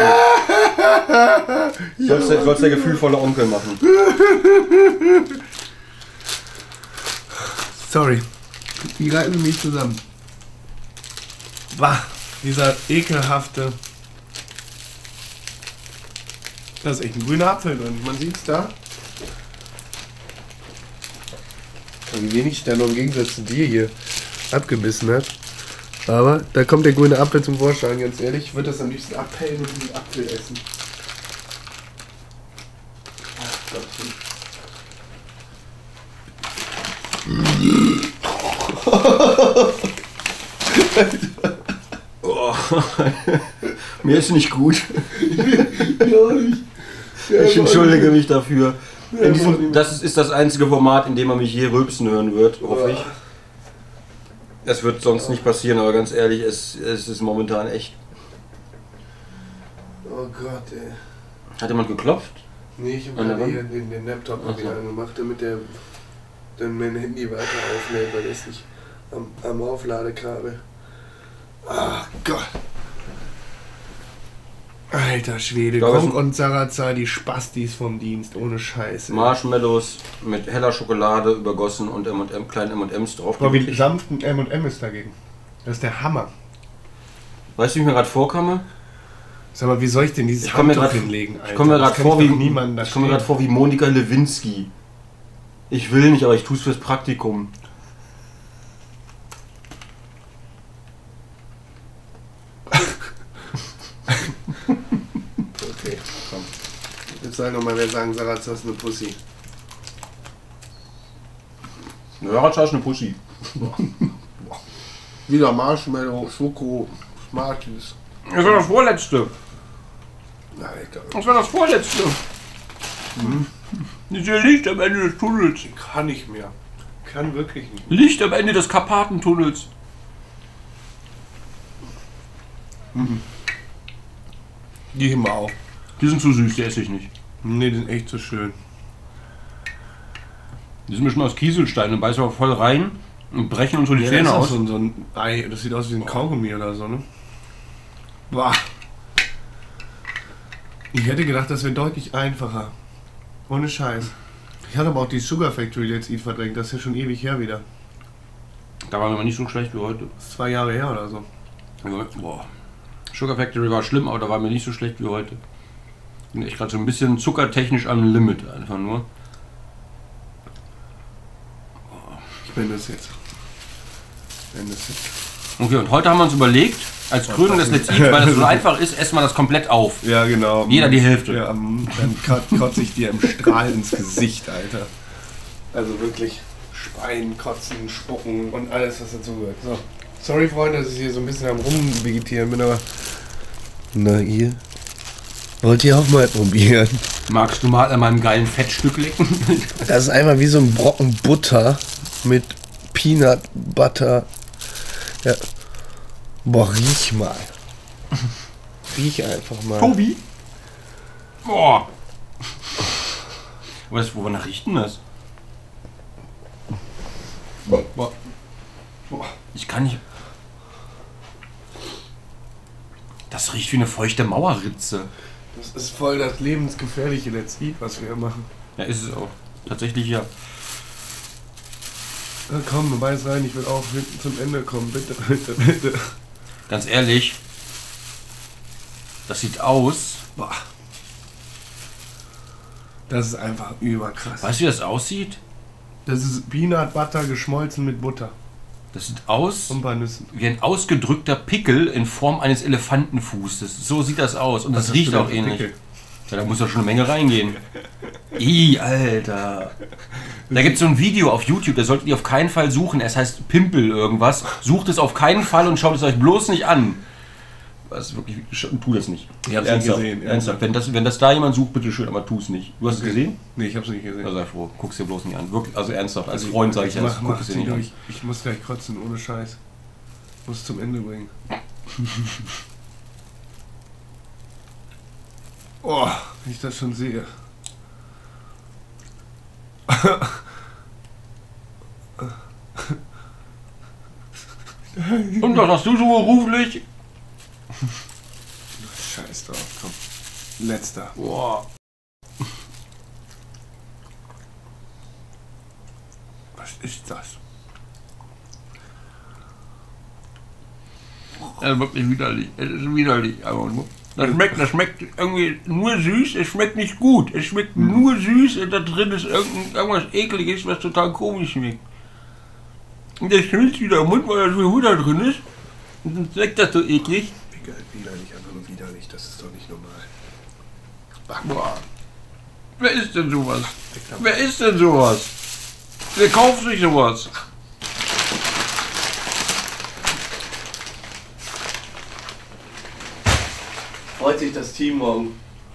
Sollst der gefühlvolle Onkel machen. Sorry. Wie reißen Sie mich zusammen? Bah, dieser ekelhafte... Da ist echt ein grüner Apfel drin. Man sieht's da. Wie wenig der noch im Gegensatz zu dir hier abgebissen hat. Aber da kommt der grüne Apfel zum Vorschein, ganz ehrlich. Ich würde das am liebsten abpellen und den Apfel essen. Ach Gottchen. Mir ist nicht gut. Ja, nicht. Ich entschuldige mich dafür. Das ist das einzige Format, in dem man mich je rülpsen hören wird, hoffe ich. Es wird sonst nicht passieren, aber ganz ehrlich, es ist momentan echt. Oh Gott, ey. Hat jemand geklopft? Nee, ich habe An der gerade Wand? hier den Laptop Ach so. wieder angemacht, damit der dann mein Handy weiter auflädt, weil es nicht am Aufladekabel. Ach Gott. Alter Schwede, Da ist Gronk und Sarazar, die Spastis vom Dienst, ohne Scheiße. Marshmallows mit heller Schokolade übergossen und kleinen M&M's drauf. Boah, wie sanft ein M&M ist dagegen. Das ist der Hammer. Weißt du, wie ich mir gerade vorkomme? Sag mal, wie soll ich denn dieses Ich komme mir Handtuch gerade hinlegen, Alter? ich komme mir Das gerade kann vor, ich doch niemandem da ich komme mir stehen. gerade vor wie Monika Lewinsky. Ich will nicht, aber ich tue es fürs Praktikum. Okay, komm. Jetzt sag nochmal, wer sagen, Sarazar ist eine Pussy. Ja, ist eine Pussy. Wieder Marshmallow, Schoko, Smarties. Das war das Vorletzte. Alter, Das war das Vorletzte. Dieses Licht am Ende des Tunnels. kann nicht mehr. Kann wirklich nicht. Licht am Ende des Karpatentunnels. Die heben wir auf. Die sind zu süß, die esse ich nicht. Nee, die sind echt so schön. Die sind mischen aus Kieselstein und beißen aber voll rein und brechen uns so die Zähne aus. So ein Ei. Das sieht aus wie ein Kaugummi oder so, ne? Boah. Ich hätte gedacht, das wäre deutlich einfacher. Ohne Scheiß. Ich hatte aber auch die Sugar Factory Let's Eat verdrängt. Das ist ja schon ewig her wieder. Da waren wir nicht so schlecht wie heute. Das ist 2 Jahre her oder so. Boah. Sugar Factory war schlimm, aber da waren wir nicht so schlecht wie heute. Bin echt gerade so ein bisschen zuckertechnisch am Limit einfach nur. Ich bin das jetzt. Okay, und heute haben wir uns überlegt, als Krönung des Let's Eat, weil das so einfach ist, essen wir das komplett auf. Ja, genau. Jeder die Hälfte. Ja, dann kotze ich dir im Strahl ins Gesicht, Alter. Also wirklich Speien, Kotzen, Spucken und alles, was dazugehört. So. Sorry, Freunde, dass ich hier so ein bisschen am Rumvegetieren bin, aber... Na, ihr? Wollt ihr auch mal probieren? Magst du mal an meinem geilen Fettstück lecken? Das ist einfach wie so ein Brocken Butter mit Peanut Butter. Ja. Boah, riech mal. Riech einfach mal. Tobi? Boah. Wonach riecht denn das? Boah. Ich kann nicht... Das riecht wie eine feuchte Mauerritze. Das ist voll das lebensgefährliche Let's Eat, was wir hier machen. Ja, ist es auch. Tatsächlich ja. Na komm, beiß rein, ich will auch hinten zum Ende kommen. Bitte, bitte, bitte. Ganz ehrlich, das sieht aus. Boah. Das ist einfach überkrass. Weißt du, wie das aussieht? Das ist Peanut Butter geschmolzen mit Butter Das sieht aus und ein paar Nüssen. wie ein ausgedrückter Pickel in Form eines Elefantenfußes. So sieht das aus. Und das Was riecht hast du auch denn für ähnlich. Pickel? Ja, da muss ja schon eine Menge reingehen. Alter. Da gibt es so ein Video auf YouTube, das solltet ihr auf keinen Fall suchen. Es heißt Pimpel irgendwas. Sucht es auf keinen Fall und schaut es euch bloß nicht an. Was wirklich, tu das nicht. Ich hab's nicht gesehen. Ernsthaft. Wenn das da jemand sucht, bitte schön, aber tu es nicht. Du hast es gesehen? Nee, ich hab's nicht gesehen. Also sei froh, guck's dir bloß nicht an. Wirklich, also ernsthaft, als Freund sage ich das, guck es dir nicht an. Ich muss gleich kotzen, ohne Scheiß. Muss es zum Ende bringen. Oh, wenn ich das schon sehe. Und was hast du so beruflich? Scheiß drauf, komm. Letzter. Boah. Was ist das? Ja, wirklich widerlich. Es ist widerlich. Aber das schmeckt irgendwie nur süß, es schmeckt nicht gut. Es schmeckt nur süß und da drin ist irgendwas Ekliges, was total komisch schmeckt. Und der schmilzt wieder im Mund, weil da so viel Huder drin ist. Und dann schmeckt das so eklig. Widerlich, einfach nur widerlich, das ist doch nicht normal. Boah. Wer isst denn sowas? Wer isst denn sowas? Wer kauft sich sowas? Freut sich das Team morgen.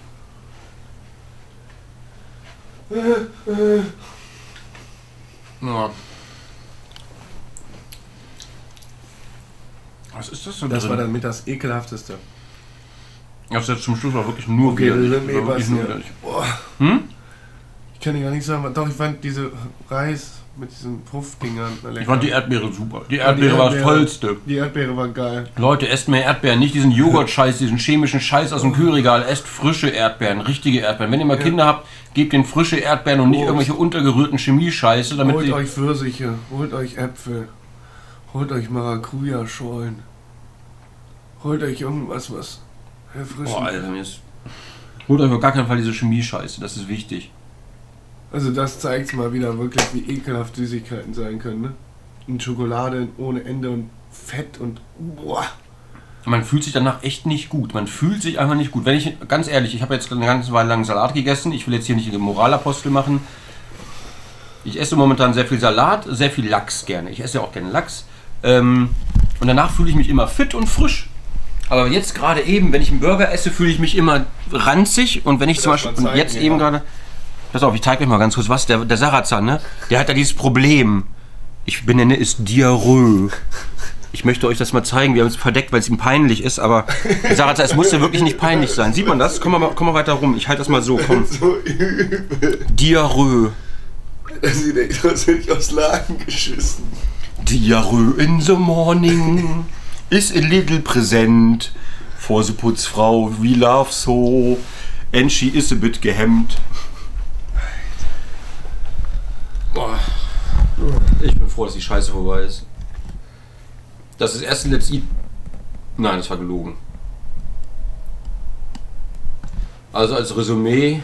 Ja. Was ist das denn? Das war dann mit das ekelhafteste. Das jetzt zum Schluss war wirklich nur widerlich. Boah. Ich kann dir gar nicht sagen, doch ich fand diese Reis mit diesen Puffdingern lecker. Ich fand die Erdbeere super. Die Erdbeere war das Tollste. Die Erdbeere war geil. Leute, esst mehr Erdbeeren, nicht diesen Joghurt-Scheiß, diesen chemischen Scheiß aus dem Kühlregal. Esst frische Erdbeeren, richtige Erdbeeren. Wenn ihr mal Kinder habt, gebt denen frische Erdbeeren und nicht irgendwelche untergerührten Chemie-Scheiße. Holt euch Pfirsiche, holt euch Äpfel, holt euch Maracuja-Schorlen. Holt euch irgendwas, was erfrischend. Boah, Alter, holt euch auf gar keinen Fall diese Chemie-Scheiße, das ist wichtig. Also das zeigt mal wieder wirklich, wie ekelhaft Süßigkeiten sein können, ne? Und Schokolade ohne Ende und Fett und boah. Man fühlt sich danach echt nicht gut. Man fühlt sich einfach nicht gut. Wenn ich, ganz ehrlich, ich habe jetzt eine ganze Weile lang Salat gegessen. Ich will jetzt hier nicht den Moralapostel machen. Ich esse momentan sehr viel Salat, sehr viel Lachs gerne. Ich esse ja auch gerne Lachs. Und danach fühle ich mich immer fit und frisch. Aber jetzt gerade eben, wenn ich einen Burger esse, fühle ich mich immer ranzig. Und wenn ich zum Beispiel, und jetzt eben gerade... Pass auf, ich zeige euch mal ganz kurz was. Der Sarazan, ne? Der hat da dieses Problem. Ich benenne es Diarrhoe. Ich möchte euch das mal zeigen. Wir haben es verdeckt, weil es ihm peinlich ist. Aber der Sarazan, es muss ja wirklich nicht peinlich sein. Sieht man das? Komm mal weiter rum. Ich halte das mal so. Komm. So übel. Diarrhoe. Das sieht echt aus, hätte ich aus Laden geschissen. Diarrhoe in the morning is a little present for the Putzfrau. We love so. And she is a bit gehemmt. Boah. Ich bin froh, dass die Scheiße vorbei ist. Das ist das erste Let's Eat. Nein, das war gelogen. Also als Resümee.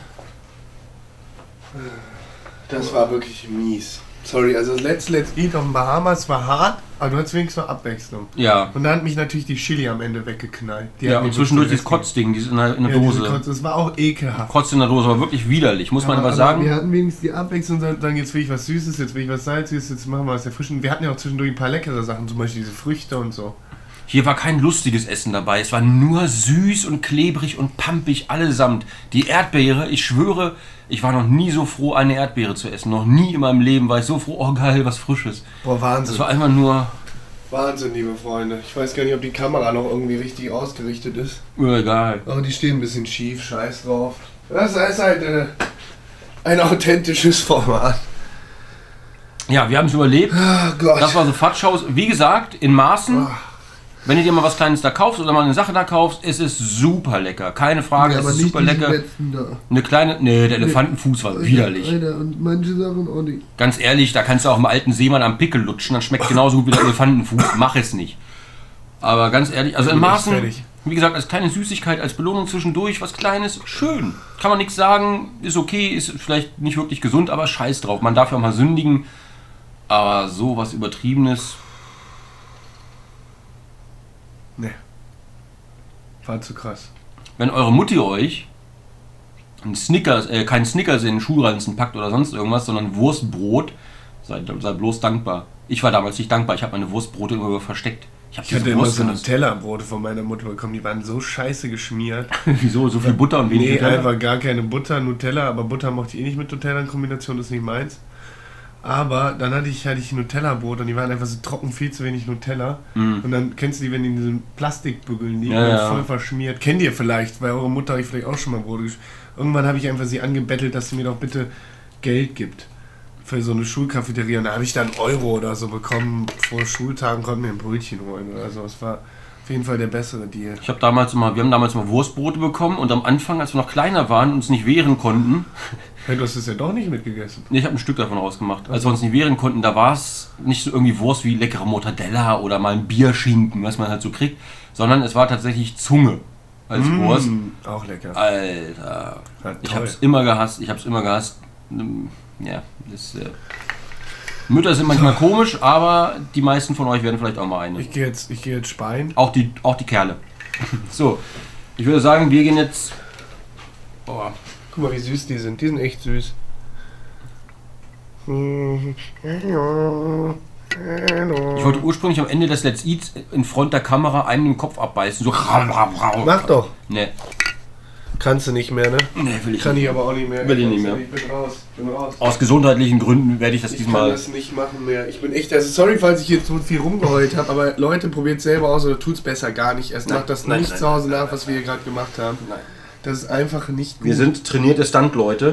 Das war wirklich mies. Sorry, also das letzte Let's Eat auf den Bahamas war hart, aber du hattest wenigstens noch Abwechslung. Ja. Und da hat mich natürlich die Chili am Ende weggeknallt. Die Ja, und zwischendurch dieses Kotzding, dieses in der Dose. Das war auch ekelhaft. Kotz in der Dose, war wirklich widerlich, muss man aber sagen. Wir hatten wenigstens die Abwechslung, dann jetzt will ich was Süßes, jetzt will ich was Salziges, jetzt machen wir was Erfrischendes. Wir hatten ja auch zwischendurch ein paar leckere Sachen, zum Beispiel diese Früchte und so. Hier war kein lustiges Essen dabei, es war nur süß und klebrig und pampig allesamt. Die Erdbeere, ich schwöre, ich war noch nie so froh, eine Erdbeere zu essen. Noch nie in meinem Leben war ich so froh, oh geil, was Frisches. Boah, Wahnsinn. Das war einfach nur... Wahnsinn, liebe Freunde. Ich weiß gar nicht, ob die Kamera noch irgendwie richtig ausgerichtet ist. Egal. Aber die stehen ein bisschen schief, scheiß drauf. Das ist halt ein authentisches Format. Ja, wir haben es überlebt. Oh Gott. Das war so Fatschhaus. Wie gesagt, in Maßen. Wenn du dir mal was Kleines da kaufst oder mal eine Sache da kaufst, ist es super lecker. Keine Frage, Ja, es aber ist nicht super lecker. Da. Eine kleine, nee, der Elefantenfuß war widerlich. Alter, und manche Sachen auch nicht. Ganz ehrlich, da kannst du auch im alten Seemann am Pickel lutschen, dann schmeckt genauso gut wie der Elefantenfuß. Mach es nicht. Aber ganz ehrlich, also in Maßen, wie gesagt, als kleine Süßigkeit, als Belohnung zwischendurch, was Kleines, schön. Kann man nichts sagen, ist okay, ist vielleicht nicht wirklich gesund, aber scheiß drauf. Man darf ja auch mal sündigen. Aber so was Übertriebenes. Ne. War zu krass. Wenn eure Mutti euch kein Snickers in den Schulranzen packt oder sonst irgendwas, sondern Wurstbrot, sei bloß dankbar. Ich war damals nicht dankbar, ich habe meine Wurstbrote immer versteckt. Ich hatte immer so Nutella-Brote von meiner Mutter bekommen, die waren so scheiße geschmiert. Wieso? So viel Butter und wenig Nutella? Einfach gar keine Butter, Nutella, aber Butter mochte ich nicht mit Nutella in Kombination, das ist nicht meins. Aber dann hatte ich Nutella-Brot und die waren einfach so trocken, viel zu wenig Nutella. Und dann kennst du die, wenn die in diesen Plastikbügeln liegen, voll verschmiert. Kennt ihr vielleicht, weil eure Mutter euch vielleicht auch schon mal Brote geschmiert. Irgendwann habe ich einfach sie angebettelt, dass sie mir doch bitte Geld gibt für so eine Schulcafeteria. Und da habe ich dann Euro oder so bekommen. Vor Schultagen konnten wir ein Brötchen holen oder so. Es war auf jeden Fall der bessere Deal. Wir haben damals immer Wurstbrote bekommen und am Anfang, als wir noch kleiner waren und uns nicht wehren konnten... Hey, du hast es ja doch nicht mitgegessen. Nee, ich habe ein Stück davon rausgemacht. Als wir uns nicht wehren konnten, da war es nicht so irgendwie Wurst wie leckere Mortadella oder mal ein Bierschinken, was man halt so kriegt, sondern es war tatsächlich Zunge als Wurst. Auch lecker. Alter. Ja, ich hab's immer gehasst. Ja, Mütter sind manchmal komisch, aber die meisten von euch werden vielleicht auch mal eine. Ich gehe jetzt Speien. Auch die Kerle. So, ich würde sagen, wir gehen jetzt... Boah. Guck mal, wie süß die sind. Die sind echt süß. Ich wollte ursprünglich am Ende des Let's Eats in Front der Kamera einem den Kopf abbeißen. So. Mach doch. Nee. Kannst du nicht mehr, ne? Nee, will ich Kann nicht. Ich aber auch nicht mehr. Will ich nicht mehr. Ich bin raus. Aus gesundheitlichen Gründen werde ich das diesmal... Ich kann das nicht machen mehr. Ich bin echt... Also sorry, falls ich jetzt so viel rumgeheult habe, aber Leute, probiert es selber aus oder tut es besser gar nicht. Erst macht das nicht zu Hause nach, was wir hier gerade gemacht haben. Nein. Das ist einfach nicht gut. Wir sind trainierte Stunt-Leute.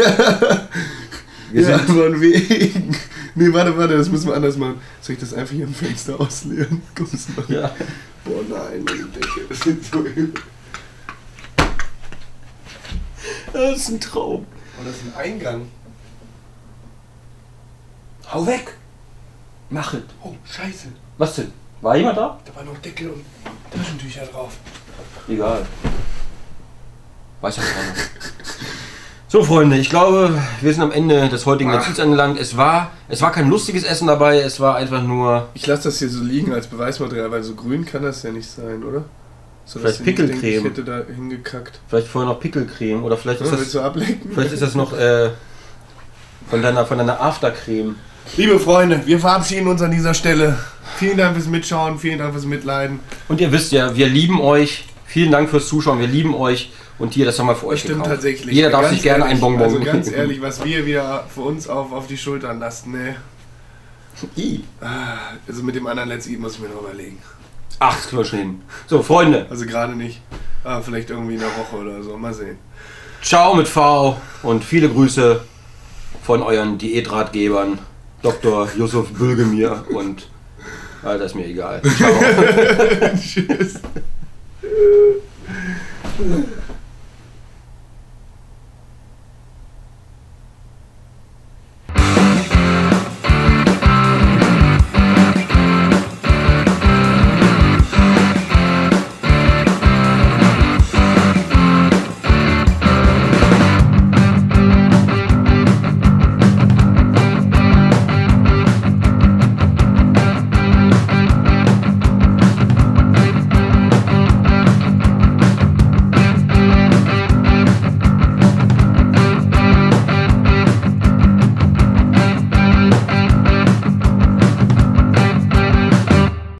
Von wegen. Nee, warte, das müssen wir anders machen. Soll ich das einfach hier am Fenster ausleeren? Guck's mal. Ja. Boah, nein, meine Decke. Das ist so übel. Das ist ein Traum. Oh, das ist ein Eingang. Hau weg! Mach es. Oh, scheiße. Was denn? War jemand da? Da war noch Deckel und Taschentücher drauf. Egal. Weiß ja keiner. So, Freunde, ich glaube, wir sind am Ende des heutigen Let's angelangt. Es war kein lustiges Essen dabei, es war einfach nur... Ich lasse das hier so liegen als Beweismaterial, weil so grün kann das ja nicht sein, oder? So, vielleicht Pickelcreme. Ich hätte da hingekackt. Vielleicht vorher noch Pickelcreme oder vielleicht ist das... Willst du ablecken? Vielleicht ist das noch von deiner Aftercreme. Liebe Freunde, wir verabschieden uns an dieser Stelle. Vielen Dank fürs Mitschauen, vielen Dank fürs Mitleiden. Und ihr wisst ja, wir lieben euch. Vielen Dank fürs Zuschauen, wir lieben euch. Und hier, das haben wir für euch Stimmt gekauft. Tatsächlich. Jeder darf sich gerne einen Bonbon. Also ganz ehrlich, was wir wieder für uns auf die Schultern lasten, ne? Also mit dem anderen Let's Eat muss ich mir noch überlegen. Ach, das können wir schon hin. So, Freunde. Also gerade nicht. Vielleicht irgendwie in einer Woche oder so. Mal sehen. Ciao mit V und viele Grüße von euren Diätratgebern Dr. Yusuf Bülgemir und... das ist mir egal. Ciao. Tschüss.